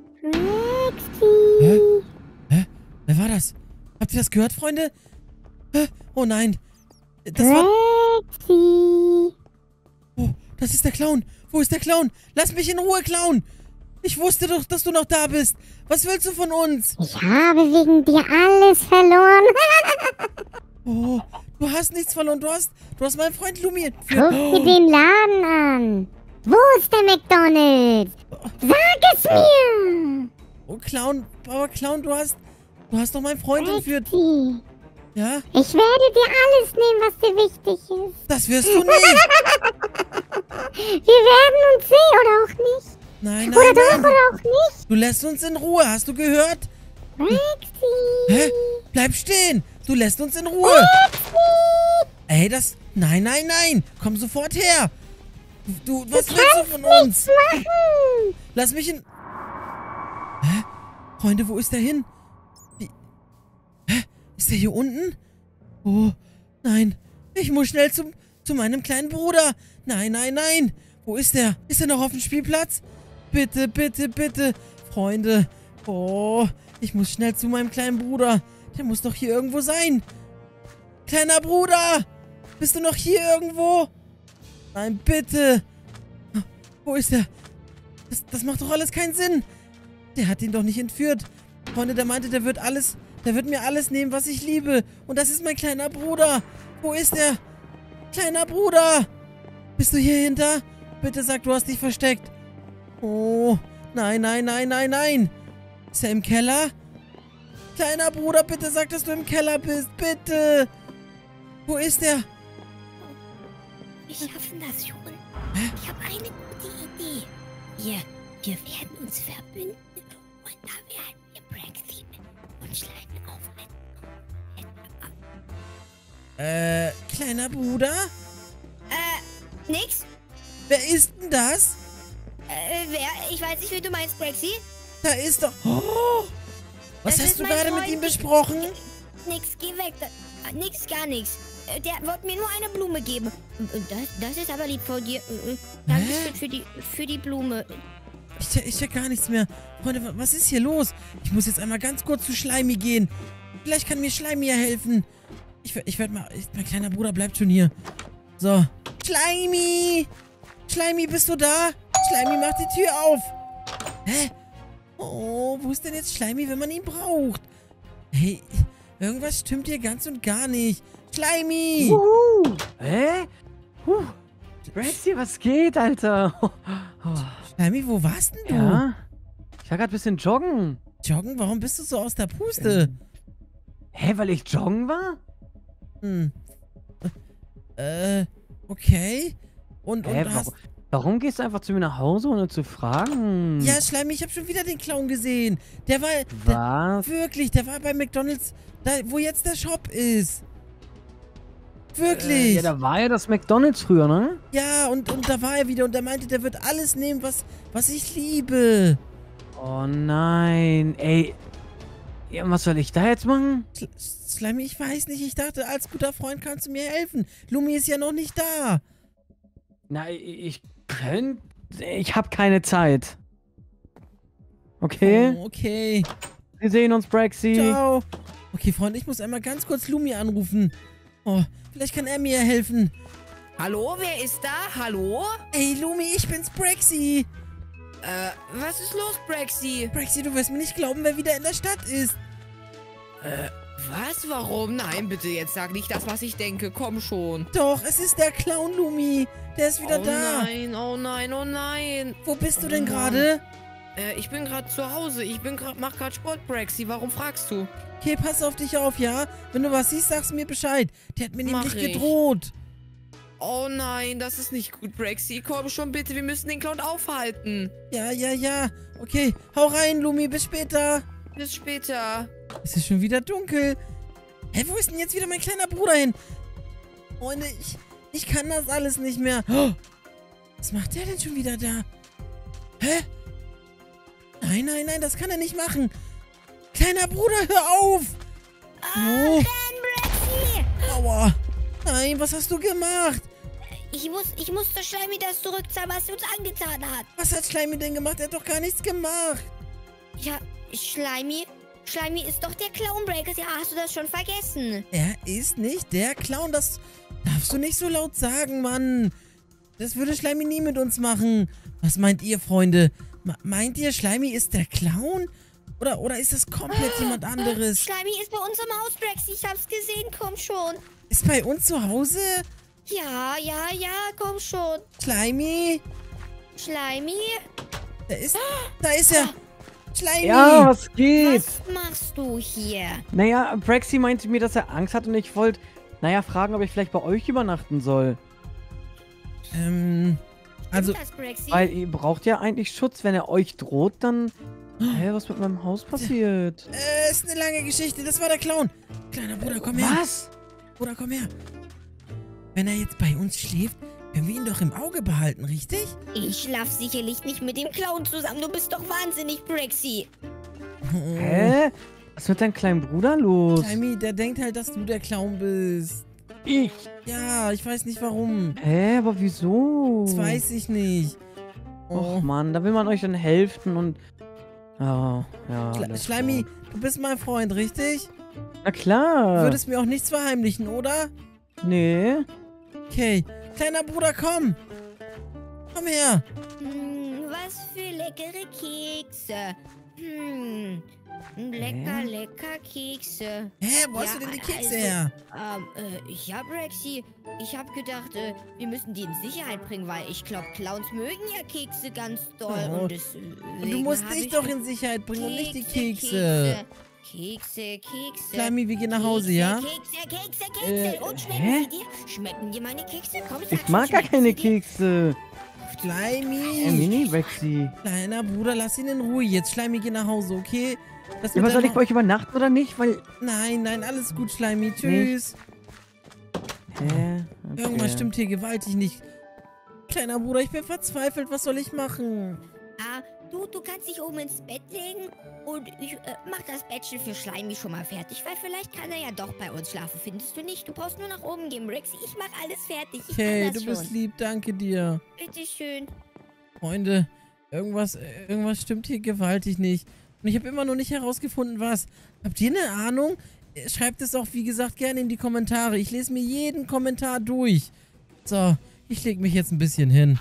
Hä? Wer war das? Habt ihr das gehört, Freunde? Hä? Oh nein. Das war... Oh, das ist der Clown. Wo ist der Clown? Lass mich in Ruhe, Clown. Ich wusste doch, dass du noch da bist. Was willst du von uns? Ich habe wegen dir alles verloren. Oh, du hast nichts verloren. Du hast meinen Freund Lumi Guck entführt. dir den Laden an. Wo ist der McDonald's? Sag es mir. Oh, Clown. Aber Clown, du hast doch meinen Freund entführt. Brexy, Ja? ich werde dir alles nehmen, was dir wichtig ist. Das wirst du nicht. Wir werden uns sehen oder auch nicht. Nein, Oder nein, doch nein. oder auch nicht. Du lässt uns in Ruhe. Hast du gehört? Brexy. Hä? Bleib stehen. Du lässt uns in Ruhe. Ey, das... Nein, nein, nein. Komm sofort her. Du, was willst du von uns? Lass mich in... Hä? Freunde, wo ist der hin? Hä? Ist der hier unten? Oh, nein. Ich muss schnell zu meinem kleinen Bruder. Nein, nein, nein. Wo ist der? Ist er noch auf dem Spielplatz? Bitte, bitte, bitte. Freunde. Oh, ich muss schnell zu meinem kleinen Bruder. Der muss doch hier irgendwo sein. Kleiner Bruder. Bist du noch hier irgendwo? Nein, bitte. Wo ist der? Das macht doch alles keinen Sinn. Der hat ihn doch nicht entführt. Freunde, der meinte, der wird mir alles nehmen, was ich liebe. Und das ist mein kleiner Bruder. Wo ist der? Kleiner Bruder. Bist du hier hinter? Bitte sag, du hast dich versteckt. Oh, nein, nein, nein, nein, nein. Ist er im Keller? Kleiner Bruder, bitte sag, dass du im Keller bist. Bitte. Wo ist der? Wir schaffen das schon. Hä? Ich habe eine gute Idee. Wir werden uns verbünden und da werden wir Braxy und Schleim aufhalten. Kleiner Bruder? Nix? Wer ist denn das? Wer? Ich weiß nicht, wie du meinst, Braxy. Da ist doch... Oh, was Das hast ist du mein gerade mit Freund. ihm besprochen? Nix, geh weg. Nix, gar nichts. Der wollte mir nur eine Blume geben. Und das ist aber lieb von dir. Dankeschön für die Blume. Ich check gar nichts mehr. Freunde, was ist hier los? Ich muss jetzt einmal ganz kurz zu Schleimi gehen. Vielleicht kann mir Schleimi ja helfen. Ich werde mal... Mein kleiner Bruder bleibt schon hier. So. Schleimi! Schleimi, bist du da? Schleimi, mach die Tür auf. Hä? Oh, wo ist denn jetzt Schleimi, wenn man ihn braucht? Hey, irgendwas stimmt hier ganz und gar nicht. Schleimi! Hä? Braxy, was geht, Alter? Schleimi, wo warst denn du? Ja? Ich war gerade ein bisschen joggen. Joggen? Warum bist du so aus der Puste? Hä, weil ich joggen war? Hm. Okay. Und Hä, hast... warum gehst du einfach zu mir nach Hause, ohne zu fragen? Ja, Schleimi, ich habe schon wieder den Clown gesehen. Der war... Was? Wirklich, der war bei McDonald's, da, wo jetzt der Shop ist. Wirklich. Ja, da war ja das McDonald's früher, ne? Ja, und da war er wieder und er meinte, der wird alles nehmen, was ich liebe. Oh nein, ey. Ja, was soll ich da jetzt machen? Slimy, ich weiß nicht. Ich dachte, als guter Freund kannst du mir helfen. Lumi ist ja noch nicht da. Na, ich könnte... Ich habe keine Zeit. Okay? Oh, okay. Wir sehen uns, Braxy. Ciao. Okay, Freund, ich muss einmal ganz kurz Lumi anrufen. Oh, vielleicht kann er mir helfen. Hallo, wer ist da? Hallo? Ey, Lumi, ich bin's, Braxy. Was ist los, Braxy? Braxy, du wirst mir nicht glauben, wer wieder in der Stadt ist. Was? Warum? Nein, bitte, jetzt sag nicht das, was ich denke. Komm schon. Doch, es ist der Clown, Lumi. Der ist wieder da. Nein, oh nein, oh nein. Wo bist du denn Oh gerade? Ich bin gerade zu Hause. Mach gerade Sport, Braxy. Warum fragst du? Okay, pass auf dich auf, ja? Wenn du was siehst, sagst mir Bescheid. Der hat mir Mach nämlich ich. gedroht. Oh nein, das ist nicht gut, Braxy. Komm schon bitte, wir müssen den Clown aufhalten. Ja, ja, ja. Okay, hau rein, Lumi. Bis später. Bis später. Es ist schon wieder dunkel. Hä, wo ist denn jetzt wieder mein kleiner Bruder hin? Freunde, ich kann das alles nicht mehr. Oh, was macht der denn schon wieder da? Hä? Nein, nein, nein, das kann er nicht machen. Kleiner Bruder, hör auf! Oh, Renn, Braxy! aua. Nein, was hast du gemacht? Ich musste Schleimi das zurückzahlen, was sie uns angetan hat. Was hat Schleimi denn gemacht? Er hat doch gar nichts gemacht. Ja, Schleimi ist doch der Clownbreaker. Ja, hast du das schon vergessen? Er ist nicht der Clown. Das darfst du nicht so laut sagen, Mann. Das würde Schleimi nie mit uns machen. Was meint ihr, Freunde? Meint ihr, Schleimi ist der Clown? Oder ist das komplett jemand anderes? Schleimi ist bei uns im Haus, Braxy. Ich hab's gesehen, komm schon. Ist bei uns zu Hause? Ja, komm schon. Schleimi? Schleimi? Da ist er. Schleimi. Ja, was geht? Was machst du hier? Naja, Braxy meinte mir, dass er Angst hat und ich wollte, fragen, ob ich vielleicht bei euch übernachten soll. Also, Das, Braxy? Weil ihr braucht ja eigentlich Schutz, wenn er euch droht, dann... Hä, was mit meinem Haus passiert? ist eine lange Geschichte. Das war der Clown. Kleiner Bruder, komm her. Was? Bruder, komm her. Wenn er jetzt bei uns schläft, können wir ihn doch im Auge behalten, richtig? Ich schlaf sicherlich nicht mit dem Clown zusammen. Du bist doch wahnsinnig, Braxy. Oh. Hä? Was ist mit deinem kleinen Bruder los? Slimy, der denkt halt, dass du der Clown bist. Ich? Ja, ich weiß nicht warum. Hä, aber wieso? Das weiß ich nicht. Och Mann, da will man euch dann helfen und... Oh, ja. Slimy, du bist mein Freund, richtig? Na klar. Du würdest mir auch nichts verheimlichen, oder? Nee. Okay. Kleiner Bruder, komm. Komm her. Was für leckere Kekse. Lecker Kekse. Hä, wo hast du denn die Kekse her? Ja, Braxy, ich hab gedacht, wir müssen die in Sicherheit bringen, weil ich glaube, Clowns mögen ja Kekse ganz doll. Oh. Und deswegen Du musst hab dich ich doch in Sicherheit bringen und nicht die Kekse. Kekse. Slimy, wir gehen nach Hause, ja? Kekse. Und hä? schmecken dir meine Kekse? Komm, Ich mag gar keine Kekse. Slimy. Mini Braxy. Kleiner Bruder, lass ihn in Ruhe jetzt. Slimy, geh nach Hause, okay? Das Ja, mit aber soll deinem ich bei euch übernachten oder nicht? Weil... Nein, alles gut, Slimy. Tschüss. Hä? Okay. Irgendwas stimmt hier gewaltig nicht. Kleiner Bruder, ich bin verzweifelt. Was soll ich machen? Du kannst dich oben ins Bett legen und ich mach das Bettchen für Slimy schon mal fertig, weil vielleicht kann er ja doch bei uns schlafen, findest du nicht? Du brauchst nur nach oben gehen, Braxy. Ich mach alles fertig. Ich Okay, kann das du bist schon. lieb. Danke dir. Bitteschön. Freunde, irgendwas stimmt hier gewaltig nicht. Und ich habe immer noch nicht herausgefunden, was. Habt ihr eine Ahnung? Schreibt es auch, wie gesagt, gerne in die Kommentare. Ich lese mir jeden Kommentar durch. So, ich lege mich jetzt ein bisschen hin.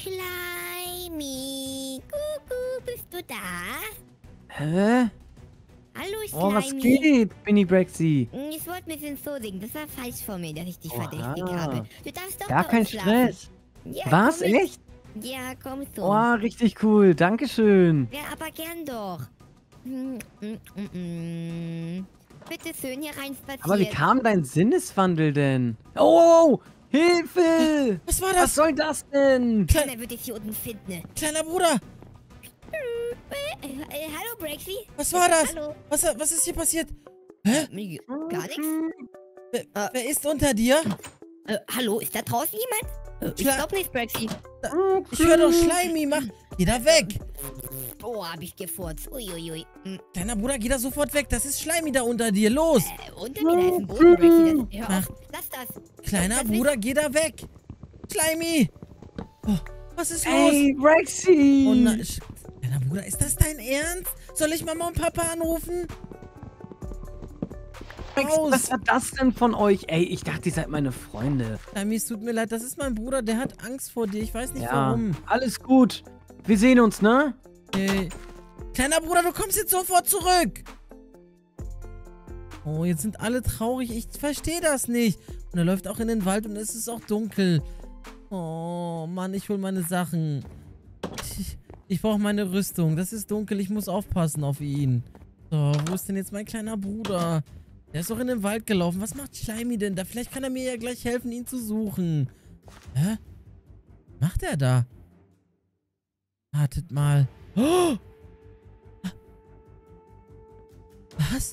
Slimy. Kuckuck, bist du da? Hä? Hallo, Slimy. Oh, was geht, Mini Braxy? Ich wollte ein bisschen so singen. Das war falsch von mir, dass ich dich Oha. verdächtig habe. Du darfst doch Gar bei kein uns schlafen. Stress. Ja, Was? komm mit. Echt? Ja, komm so. Oh, richtig cool. Dankeschön. Ja, aber gern doch. Bitte schön hier rein spazieren. Aber wie kam dein Sinneswandel denn? Oh, Hilfe! Was war Was das? soll das denn? Keiner wird dich hier unten finden. Kleiner Bruder, Hallo, Braxy. was war das? Hallo. Was ist hier passiert? Gar nichts. Wer ist unter dir? Hallo, ist da draußen jemand? Ich Klar. glaub nicht, Braxy. Ich höre doch Slimy. Geh da weg. Oh, hab ich gefurzt. Uiuiui. Kleiner Bruder, geh da sofort weg. Das ist Slimy da unter dir. Los. Unter mir, da ist ein Boden, Braxy. Hör auf. Lass das. Kleiner Das Bruder, geh da weg. Slimy. Oh, was ist los? Hey, Braxy! Oh nein. Kleiner Bruder, ist das dein Ernst? Soll ich Mama und Papa anrufen? Raus. Was war das denn von euch? Ey, ich dachte, ihr seid meine Freunde. Slimy, es tut mir leid. Das ist mein Bruder. Der hat Angst vor dir. Ich weiß nicht Ja, warum. alles gut. Wir sehen uns, ne? Okay. Kleiner Bruder, du kommst jetzt sofort zurück. Oh, jetzt sind alle traurig. Ich verstehe das nicht. Und er läuft auch in den Wald und es ist auch dunkel. Oh, Mann, ich hol meine Sachen. Ich brauche meine Rüstung. Das ist dunkel. Ich muss aufpassen auf ihn. So, wo ist denn jetzt mein kleiner Bruder? Der ist doch in den Wald gelaufen. Was macht Slimy denn da? Vielleicht kann er mir ja gleich helfen, ihn zu suchen. Hä? Was macht er da? Wartet mal. Oh! Was?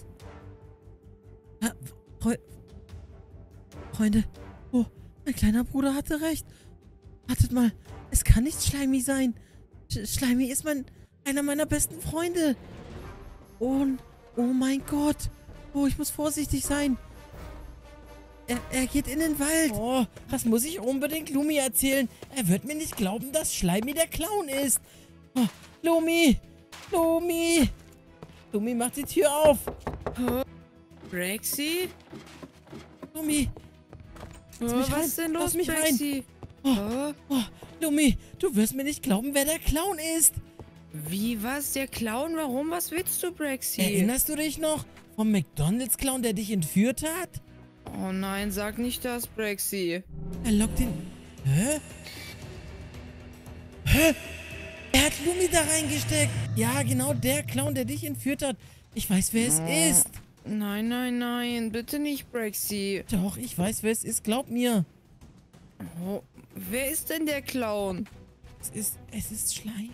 Freunde. Oh, mein kleiner Bruder hatte recht. Wartet mal. Es kann nicht Slimy sein. Slimy ist einer meiner besten Freunde. Und, oh mein Gott. Oh, ich muss vorsichtig sein. Er geht in den Wald. Oh, das muss ich unbedingt Lumi erzählen. Er wird mir nicht glauben, dass Slimy der Clown ist. Oh, Lumi. Lumi, mach die Tür auf. Braxy? Lumi. Was ist denn los, Lass mich Braxy? Oh, Lumi, du wirst mir nicht glauben, wer der Clown ist. Wie, was? Der Clown? Warum? Was willst du, Braxy? Erinnerst du dich noch vom McDonald's-Clown, der dich entführt hat? Oh nein, sag nicht das, Braxy. Er lockt ihn... Hä? Hä? Er hat Lumi da reingesteckt. Ja, genau der Clown, der dich entführt hat. Ich weiß, wer es ist. Nein, nein, nein. Bitte nicht, Braxy. Doch, ich weiß, wer es ist. Glaub mir. Oh, wer ist denn der Clown? Es ist Slimy.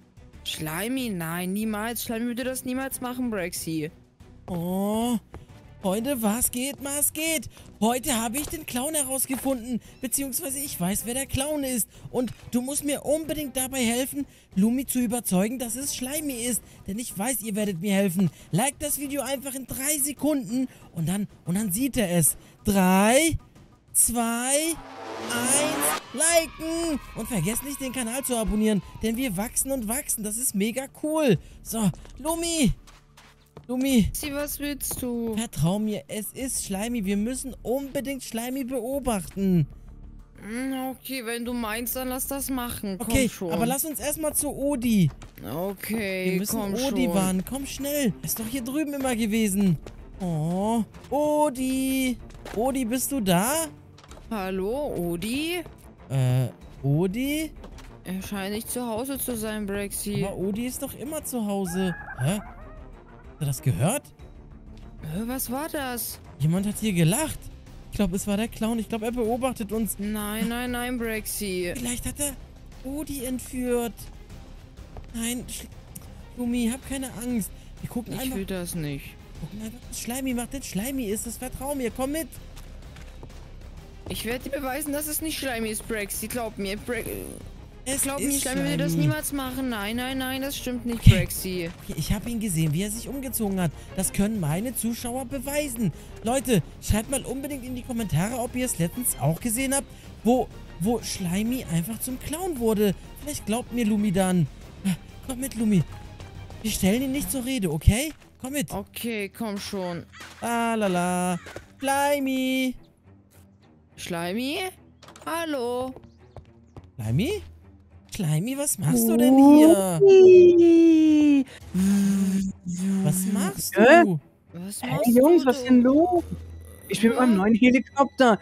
Slimy? Nein, niemals. Slimy würde das niemals machen, Braxy. Oh, Freunde, was geht? Heute habe ich den Clown herausgefunden, beziehungsweise ich weiß, wer der Clown ist. Und du musst mir unbedingt dabei helfen, Lumi zu überzeugen, dass es Schleimi ist. Denn ich weiß, ihr werdet mir helfen. Like das Video einfach in 3 Sekunden und dann sieht er es. 3, 2, 1, liken. Und vergesst nicht, den Kanal zu abonnieren, denn wir wachsen und wachsen. Das ist mega cool. So, Lumi, Was willst du? vertrau mir, es ist Schleimi. Wir müssen unbedingt Schleimi beobachten. Okay, wenn du meinst, dann lass das machen. Komm Okay, schon. aber lass uns erstmal zu Odi. Okay, Wir müssen komm Odi schon. warnen. Komm schnell. Ist doch hier drüben immer gewesen. Oh, Odi. Odi, bist du da? Hallo, Odi? Odi? Er scheint nicht zu Hause zu sein, Brexy. Aber Odi ist doch immer zu Hause. Hä? Hast du das gehört? Was war das? Jemand hat hier gelacht. Ich glaube, es war der Clown. Ich glaube, er beobachtet uns. Nein, Brexy. Vielleicht hat er Odi entführt. Nein, Lumi, hab keine Angst. Wir gucken Ich einfach, will das nicht. was Schleimi macht. Denn Schleimi ist es. Vertrau mir. Komm mit. Ich werde dir beweisen, dass es nicht Schleimi ist, Brexy. Glaub mir, Es Glaub mir, ist Schleimi würde das Schleimi. niemals machen. Nein, das stimmt nicht, Okay. Brexy. Okay, ich habe ihn gesehen, wie er sich umgezogen hat. Das können meine Zuschauer beweisen. Leute, schreibt mal unbedingt in die Kommentare, ob ihr es letztens auch gesehen habt, wo Schleimi einfach zum Clown wurde. Vielleicht glaubt mir Lumi dann. Komm mit, Lumi. Wir stellen ihn nicht zur Rede, okay? Komm mit. Okay, komm schon. Lala. Schleimi. Schleimi? Hallo? Schleimi? Schleimi, was machst du denn hier? Was machst du? Was Hey machst Jungs, du was ist denn los? Ich bin mit meinem Ja? neuen Helikopter.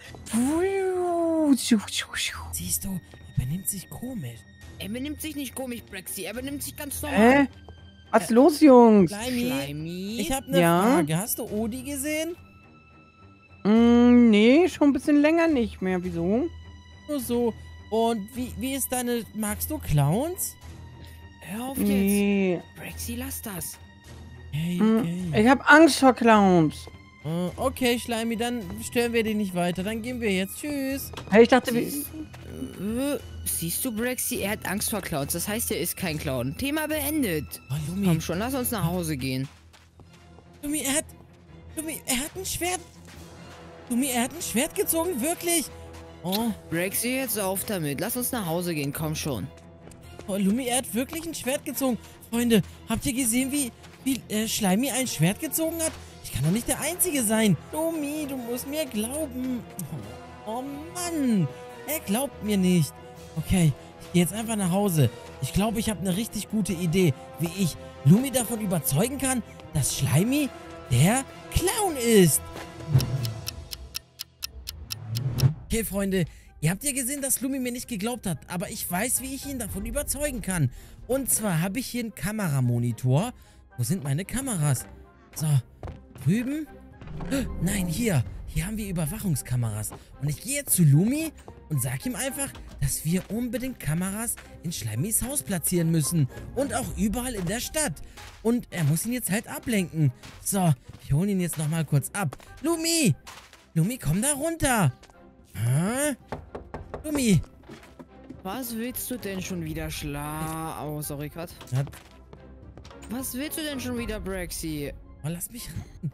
Siehst du, er benimmt sich komisch. Er benimmt sich nicht komisch, Brexy. Er benimmt sich ganz normal. Hä? Was ist los, Jungs? Schleimi, ich habe eine Ja? Frage. Hast du Odi gesehen? Nee, schon ein bisschen länger nicht mehr. Wieso? Nur so. Und wie ist deine... Magst du Clowns? Hör auf jetzt. Nee. Brexy, lass das. Hey, Ich habe Angst vor Clowns. Okay, Schleimi, dann stören wir dich nicht weiter. Dann gehen wir jetzt. Tschüss. Hey, ich dachte, Siehst du, Brexy? Er hat Angst vor Clowns. Das heißt, er ist kein Clown. Thema beendet. Oh, Lumi. Komm schon, lass uns nach Hause gehen. Lumi, er hat ein Schwert. Lumi, er hat ein Schwert gezogen, wirklich. Oh, Brexy, jetzt auf damit. Lass uns nach Hause gehen. Komm schon. Lumi, er hat wirklich ein Schwert gezogen. Freunde, habt ihr gesehen, wie Schleimi ein Schwert gezogen hat? Ich kann doch nicht der Einzige sein. Lumi, du musst mir glauben. Oh Mann, er glaubt mir nicht. Okay, ich gehe jetzt einfach nach Hause. Ich glaube, ich habe eine richtig gute Idee, wie ich Lumi davon überzeugen kann, dass Schleimi der Clown ist. Okay, Freunde, ihr habt ja gesehen, dass Lumi mir nicht geglaubt hat, aber ich weiß, wie ich ihn davon überzeugen kann. Und zwar habe ich hier einen Kameramonitor. Wo sind meine Kameras? So, drüben? Nein, hier. Hier haben wir Überwachungskameras. Und ich gehe jetzt zu Lumi und sage ihm einfach, dass wir unbedingt Kameras in Schleimis Haus platzieren müssen. Und auch überall in der Stadt. Und er muss ihn jetzt halt ablenken. So, wir holen ihn jetzt nochmal kurz ab. Lumi! Lumi, komm da runter. Hä? Lumi. Was willst du denn schon wieder, Oh, sorry, Kat. Ja, Was willst du denn schon wieder, Brexy? oh, lass mich rein.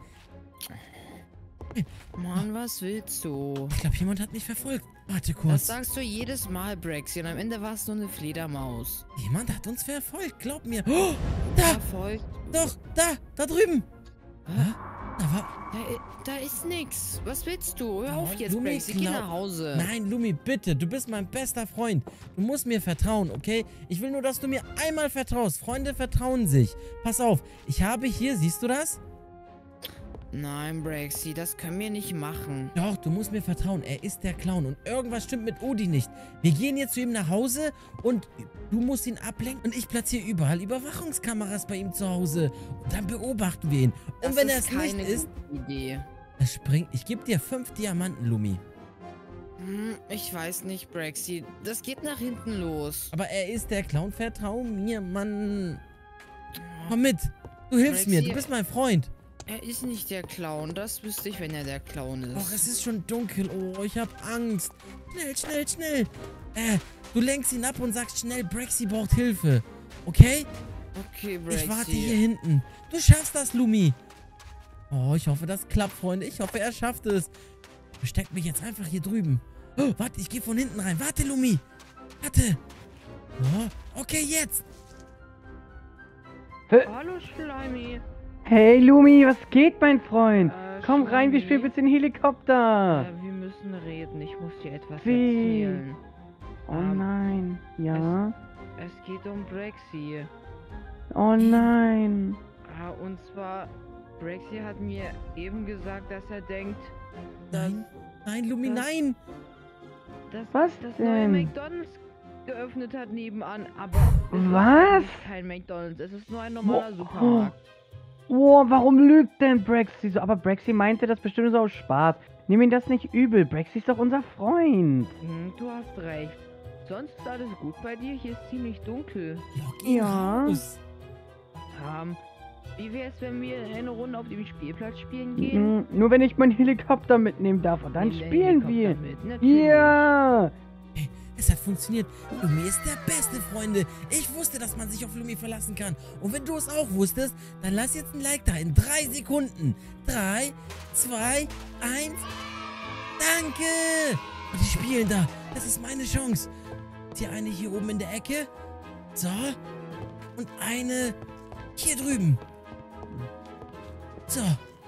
Mann, was willst du? Ich glaube, jemand hat mich verfolgt. Warte Das kurz. sagst du jedes Mal, Brexy. Und am Ende war es nur eine Fledermaus. Jemand hat uns verfolgt, glaub mir. Oh, da, Erfolg. doch, da drüben. Hä? Da war... Da ist nix. Was willst du? Hör auf Oh, jetzt, Lumi, Brexy. Geh nach Hause. Nein, Lumi, bitte. Du bist mein bester Freund. Du musst mir vertrauen, okay? Ich will nur, dass du mir einmal vertraust. Freunde vertrauen sich. Pass auf, ich habe hier, siehst du das? Nein, Brexy, das können wir nicht machen. Doch, du musst mir vertrauen. Er ist der Clown und irgendwas stimmt mit Odi nicht. Wir gehen jetzt zu ihm nach Hause und du musst ihn ablenken und ich platziere überall Überwachungskameras bei ihm zu Hause. Und dann beobachten wir ihn. Und Das wenn er ist es nicht keine ist, gute Idee. ich gebe dir 5 Diamanten, Lumi. Ich weiß nicht, Brexy. Das geht nach hinten los. Aber er ist der Clown. Vertrau mir, Mann. Komm mit. Du hilfst mir. Du bist mein Freund. Er ist nicht der Clown. Das wüsste ich, wenn er der Clown ist. Och, es ist schon dunkel. Oh, ich hab Angst. Schnell, schnell, schnell. Du lenkst ihn ab und sagst schnell, Brexy braucht Hilfe. Okay? Okay, Brexy. Ich warte hier hinten. Du schaffst das, Lumi. Oh, ich hoffe, das klappt, Freunde. Ich hoffe, er schafft es. Versteck mich jetzt einfach hier drüben. Oh, warte, ich gehe von hinten rein. Warte, Lumi. Warte. Oh, okay, jetzt. Hallo, Schleimi. Hey, Lumi, was geht, mein Freund? Komm rein, wir Schleimi. spielen bitte den Helikopter. Wir müssen reden. Ich muss dir etwas Wie? erzählen. Oh nein. Ja? Es geht um Brexy. Oh nein. Und zwar, Brexy hat mir eben gesagt, dass er denkt, Nein, nein, Lumi, nein. dass Was das neue denn? McDonald's geöffnet hat nebenan. Aber es Was? ist kein McDonald's. Es ist nur ein normaler Supermarkt. Oh, warum lügt denn Brexy so? Aber Brexy meinte das bestimmt so aus Spaß. Nimm ihn das nicht übel. Brexy ist doch unser Freund. Du hast recht. Sonst ist alles gut bei dir. Hier ist ziemlich dunkel. Lock ihn Ja. raus. Wie wär's, wenn wir eine Runde auf dem Spielplatz spielen gehen? Nur wenn ich meinen Helikopter mitnehmen darf. Und dann Nimm den spielen wir. Helikopter mit, natürlich. Ja. Es hat funktioniert. Lumi ist der beste, Freunde. Ich wusste, dass man sich auf Lumi verlassen kann. Und wenn du es auch wusstest, dann lass jetzt ein Like da in 3 Sekunden. 3, 2, 1. Danke. Und die spielen da. Das ist meine Chance. Die eine hier oben in der Ecke. So. Und eine hier drüben. So.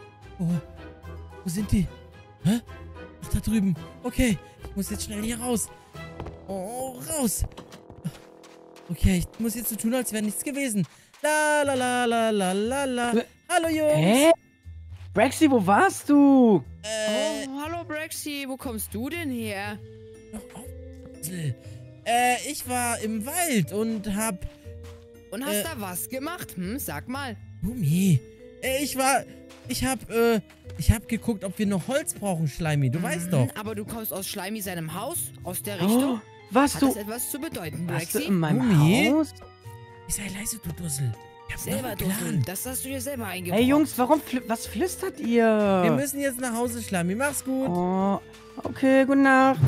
Wo sind die? Hä? Ach, da drüben. Okay. Ich muss jetzt schnell hier raus. Oh, raus. Okay, ich muss jetzt so tun, als wäre nichts gewesen. La la la la la la la. Hallo Jungs. Hä? Brexy, wo warst du? Oh, hallo Brexy, wo kommst du denn her? Ich war im Wald und hab... Und hast da was gemacht? Sag mal. Lumi. Ich hab geguckt, ob wir noch Holz brauchen, Schleimi. Du weißt doch. Aber du kommst aus Schleimi seinem Haus? Aus der Oh, Richtung? was Hat du? das etwas zu bedeuten, Warst du Brexy? in meinem Lumi? Haus? Sei leise, du Dussel. Ich hab noch Selber einen Dussel. Plan. Das hast du dir selber eingebaut. Hey Jungs, warum was flüstert ihr? Wir müssen jetzt nach Hause, Schleimi. Mach's gut. Oh, okay, gute Nacht.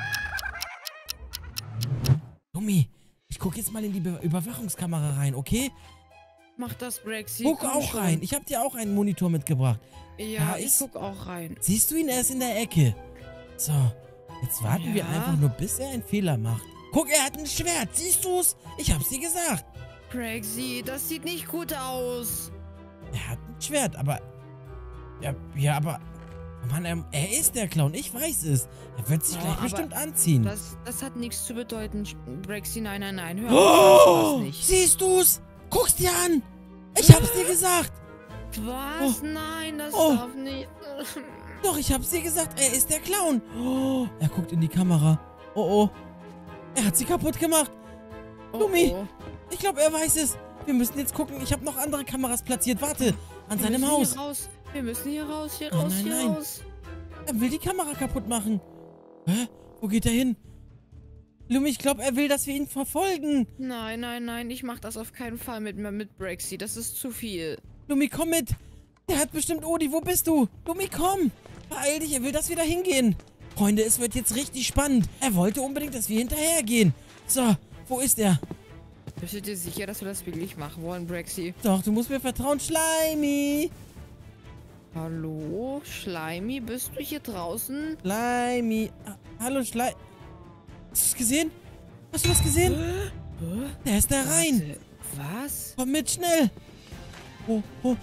Lumi, ich guck jetzt mal in die Überwachungskamera rein, okay? Mach das, Brexy. Guck komm auch schon. rein. Ich hab dir auch einen Monitor mitgebracht. Ja, Da ich ist- guck auch rein. Siehst du ihn? Er ist in der Ecke. So, jetzt warten wir Ja. einfach nur, bis er einen Fehler macht. Guck, er hat ein Schwert. Siehst du's? Ich hab's dir gesagt. Brexy, das sieht nicht gut aus. Er hat ein Schwert, aber... Ja, aber... Oh Mann, er ist der Clown. Ich weiß es. Er wird sich Oh, gleich aber bestimmt anziehen. Das hat nichts zu bedeuten, Brexy. Nein, nein, nein. Hör Oh, auf, sowas nicht. siehst du's? Guck's dir an. Ich hab's dir gesagt. Was? Nein, das Oh. darf nicht. Doch, ich hab's dir gesagt. Er ist der Clown. Oh, er guckt in die Kamera. Oh. Er hat sie kaputt gemacht. Lumi. Oh. Ich glaube, er weiß es. Wir müssen jetzt gucken. Ich habe noch andere Kameras platziert. Warte, an Wir seinem müssen Haus. Hier raus. Wir müssen hier raus, hier Oh, raus, nein, hier nein. raus. Er will die Kamera kaputt machen. Hä? Wo geht er hin? Lumi, ich glaube, er will, dass wir ihn verfolgen. Nein, nein, nein. Ich mach das auf keinen Fall mit Brexy. Das ist zu viel. Lumi, komm mit. Der hat bestimmt Odi. Wo bist du? Lumi, komm. Beeil dich. Er will, dass wir da hingehen. Freunde, es wird jetzt richtig spannend. Er wollte unbedingt, dass wir hinterhergehen. So, wo ist er? Bist du dir sicher, dass wir das wirklich machen wollen, Brexy? Doch, du musst mir vertrauen, Schleimi. Hallo, Schleimi, bist du hier draußen? Schleimi. Hallo, Schleimi. Hast du es gesehen? Hast du das gesehen? Der ist da rein. Warte, was? Komm mit, schnell. Oh.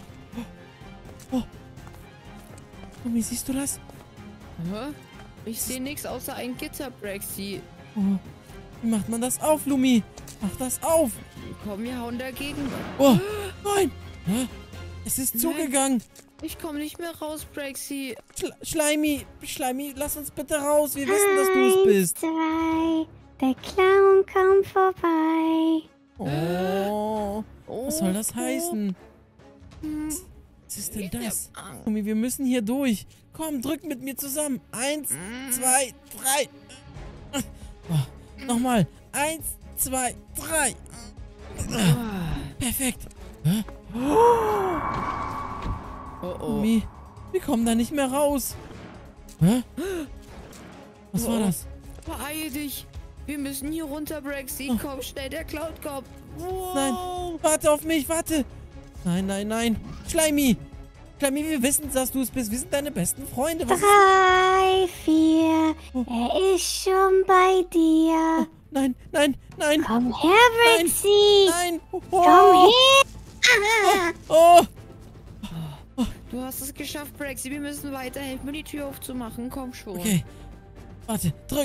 Lumi, siehst du das? Hä? Ich sehe nichts außer ein Gitter, Brexy. Oh. Wie macht man das auf, Lumi? Mach das auf. Komm, wir hauen dagegen. Oh, nein. Hä? Es ist zugegangen. Ich komme nicht mehr raus, Brexy. Schleimi, lass uns bitte raus. Wir wissen, dass du es bist. 2, der Clown kommt vorbei. Oh, Oh, was soll das heißen? Was ist denn das? Lumi, wir müssen hier durch. Komm, drück mit mir zusammen. 1, 2, 3. Oh, nochmal. 1, 2, 3. Perfekt. Hä? Oh oh. Lumi, wir kommen da nicht mehr raus. Hä? Was war das? Beeil dich. Wir müssen hier runter, Braxy. Oh. Komm schnell, der Clown kommt. Wow. Nein, warte auf mich, warte. Nein, nein, nein. Schleimi, wir wissen, dass du es bist. Wir sind deine besten Freunde. Was ist... 3, 4. Er ist schon bei dir. Nein, nein, nein. Komm her, Braxy. Nein. Komm Oh, her. oh. Du hast es geschafft, Braxy. Wir müssen weiterhelfen, mir die Tür aufzumachen. Komm schon. Okay. Warte, drück.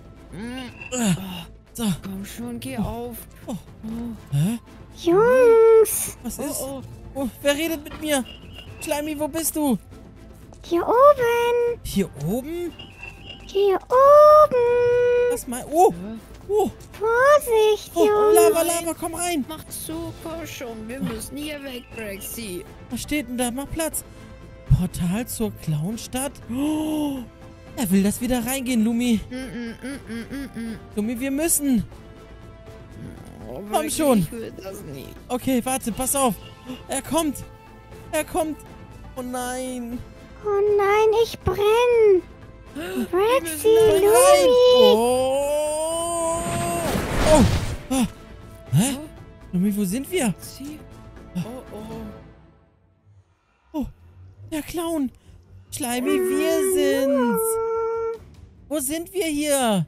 So. Komm schon, geh auf. Oh. Hä? Jungs. Was ist? Oh. Oh, wer redet mit mir? Schleimi, wo bist du? Hier oben. Hier oben? Hier oben. Was mal? Oh. Oh. Vorsicht, Oh, Jungs. Lava, komm rein. Mach zu, komm schon. Wir müssen hier weg, Braxy. Was steht denn da? Mach Platz. Portal zur Clownstadt? Oh, er will, dass wir da reingehen, Lumi. Lumi, wir müssen. Oh, Komm Braxy, schon. Ich will das nicht. Okay, warte, pass auf. Er kommt. Oh nein. Oh nein, ich brenn. Braxy, Rein. Lumi. Oh. Oh. Ah. Hä? Lumi, wo sind wir? Sie? Oh, Oh, der Clown. Schleimi, wir sind's. Wo sind wir hier?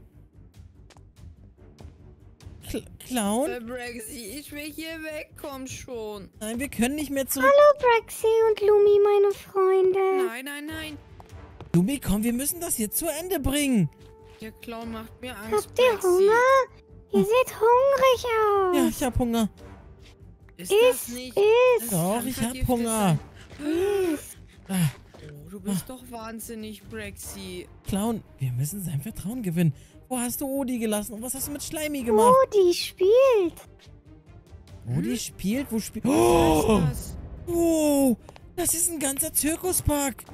Clown? Braxy, ich will hier weg. Komm schon. Nein, wir können nicht mehr zurück. Hallo, Braxy und Lumi, meine Freunde. Nein. Lumi, komm, wir müssen das hier zu Ende bringen. Der Clown macht mir Angst, Habt ihr Braxy. Hunger? Ihr seht hungrig aus. Ja, ich hab Hunger. Ist das nicht... das Doch, kann ich hab vergiftet Hunger. sein. Ah, Oh, du bist doch wahnsinnig, Braxy. Clown, wir müssen sein Vertrauen gewinnen. Wo hast du Odi gelassen und was hast du mit Schleimi gemacht? Oh, die spielt. Odi spielt? Wo spielt... Was Oh, ist das? oh, das ist ein ganzer Zirkuspark.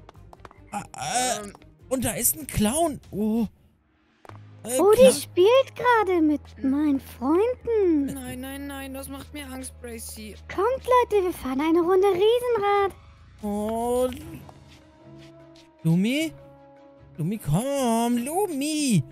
Und da ist ein Clown. Oh. Oh, die spielt gerade mit meinen Freunden. Nein, das macht mir Angst, Braxy. Kommt, Leute, wir fahren eine Runde Riesenrad. Oh. Lumi? Lumi, komm, Lumi.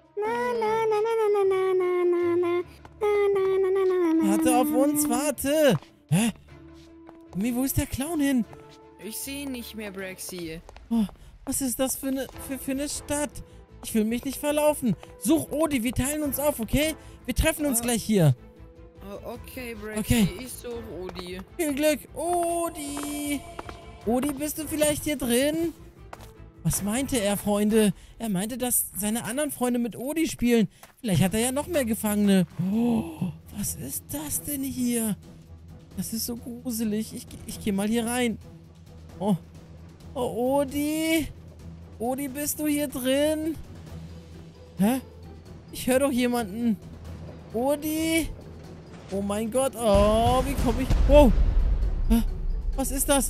Warte auf uns, warte. Hä? Lumi, wo ist der Clown hin? Ich sehe ihn nicht mehr, Braxy. Oh, was ist das für eine Stadt? Ich will mich nicht verlaufen. Such Odi, wir teilen uns auf, okay? Wir treffen uns gleich hier. Oh, okay, Braxy. Okay. Ich suche Odi. Viel Glück, Odi. Odi, bist du vielleicht hier drin? Was meinte er, Freunde? Er meinte, dass seine anderen Freunde mit Odi spielen. Vielleicht hat er ja noch mehr Gefangene. Oh, was ist das denn hier? Das ist so gruselig. Ich gehe mal hier rein. Oh, Odi. Odi, bist du hier drin? Hä? Ich höre doch jemanden. Odi. Oh mein Gott. Oh, wie komme ich... Wow. Hä? Was ist das?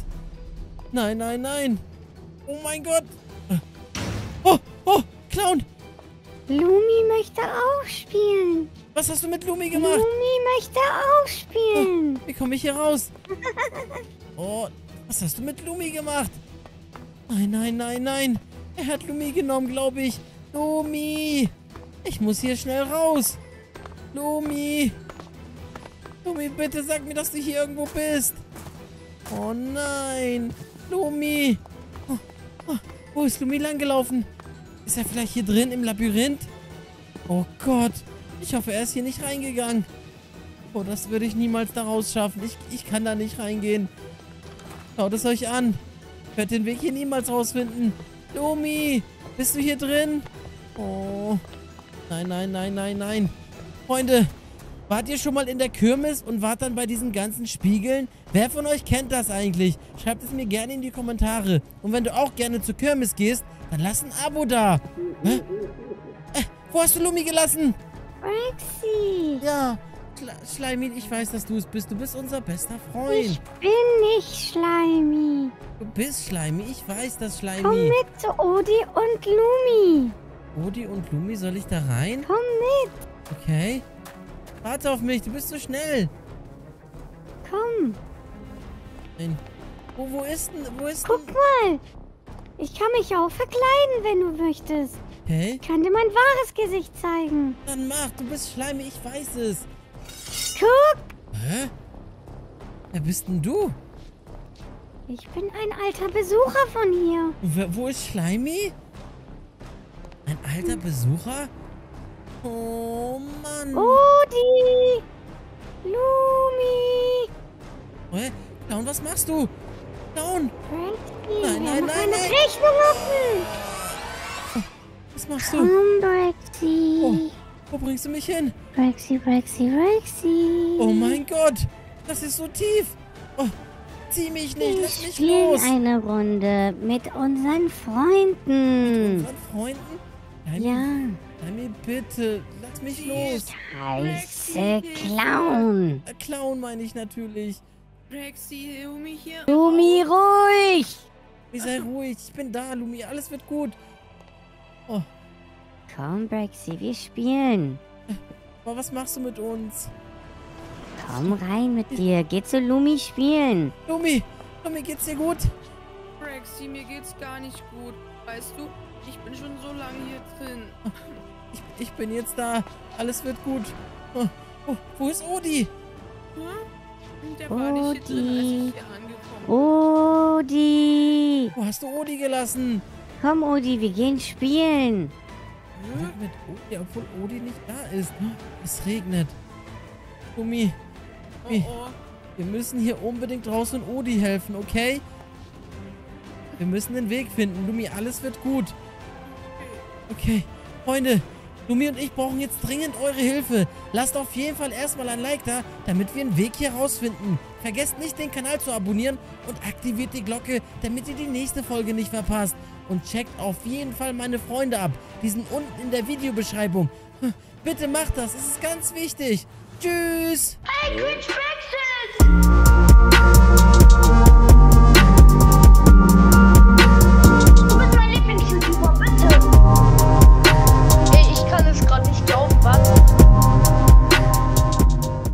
Nein. Oh mein Gott. Oh, Clown. Lumi möchte auch spielen. Was hast du mit Lumi gemacht? Lumi möchte auch spielen. Wie komme ich hier raus? Oh, was hast du mit Lumi gemacht? Nein. Er hat Lumi genommen, glaube ich. Lumi. Ich muss hier schnell raus. Lumi, bitte sag mir, dass du hier irgendwo bist. Oh nein. Lumi. Wo ist Lumi langgelaufen? Ist er vielleicht hier drin im Labyrinth? Oh Gott. Ich hoffe, er ist hier nicht reingegangen. Oh, das würde ich niemals da raus schaffen. Ich kann da nicht reingehen. Schaut es euch an. Ich werde den Weg hier niemals rausfinden. Lumi, bist du hier drin? Oh. Nein. Freunde, wart ihr schon mal in der Kirmes und wart dann bei diesen ganzen Spiegeln? Wer von euch kennt das eigentlich? Schreibt es mir gerne in die Kommentare. Und wenn du auch gerne zur Kirmes gehst, dann lass ein Abo da. Hä? Wo hast du Lumi gelassen? Braxy. Ja, Schleimi, ich weiß, dass du es bist. Du bist unser bester Freund. Ich bin nicht Schleimi. Du bist Schleimi. Ich weiß das, Schleimi. Komm mit zu Odi und Lumi. Odi und Lumi, soll ich da rein? Komm mit. Okay. Warte auf mich, du bist so schnell. Komm. Nein. Wo ist denn? Guck mal. Ich kann mich auch verkleiden, wenn du möchtest. Hä? Ich kann dir mein wahres Gesicht zeigen. Dann mach, du bist schleimig, ich weiß es. Guck. Hä? Wer bist denn du? Ich bin ein alter Besucher von hier. Wo ist Schleimi? Ein alter Besucher? Oh Mann. Odi. Lumi. Hä? Clown, was machst du? Clown, Brexy, Nein, wir nein, haben nein, eine nein. Rechnung offen. was machst du? Komm, Brexy. Oh, wo bringst du mich hin? Brexy, Brexy, Brexy. Oh mein Gott, das ist so tief. Oh, zieh mich nicht, lass Wir mich spielen los. eine Runde mit unseren Freunden. Unseren Freunden? Schleimi, Ja. Schleimi, bitte, lass mich los. Scheiße, Clown. Clown meine ich natürlich. Brexy, Lumi hier. Lumi, ruhig. Sei ruhig, ich bin da, Lumi, alles wird gut. Oh, Komm, Brexy, wir spielen. aber was machst du mit uns? Komm rein mit dir. Geh zu Lumi spielen. Lumi, geht's dir gut? Brexy, mir geht's gar nicht gut. Weißt du, ich bin schon so lange hier drin. Ich bin jetzt da, alles wird gut. Oh, wo ist Odi? Der war nicht hier drin, als ich hier angekommen bin. Odi. Wo hast du Odi gelassen? Komm, Odi, wir gehen spielen. Mit Odi, obwohl Odi nicht da ist. Es regnet. Lumi, Oh, oh. wir müssen hier unbedingt raus und Odi helfen, okay? Wir müssen den Weg finden. Lumi, alles wird gut. Okay, Freunde, Lumi und ich brauchen jetzt dringend eure Hilfe. Lasst auf jeden Fall erstmal ein Like da, damit wir einen Weg hier rausfinden. Vergesst nicht, den Kanal zu abonnieren und aktiviert die Glocke, damit ihr die nächste Folge nicht verpasst. Und checkt auf jeden Fall meine Freunde ab. Die sind unten in der Videobeschreibung. Bitte macht das, es ist ganz wichtig. Tschüss! Hey, Quitch Brexit!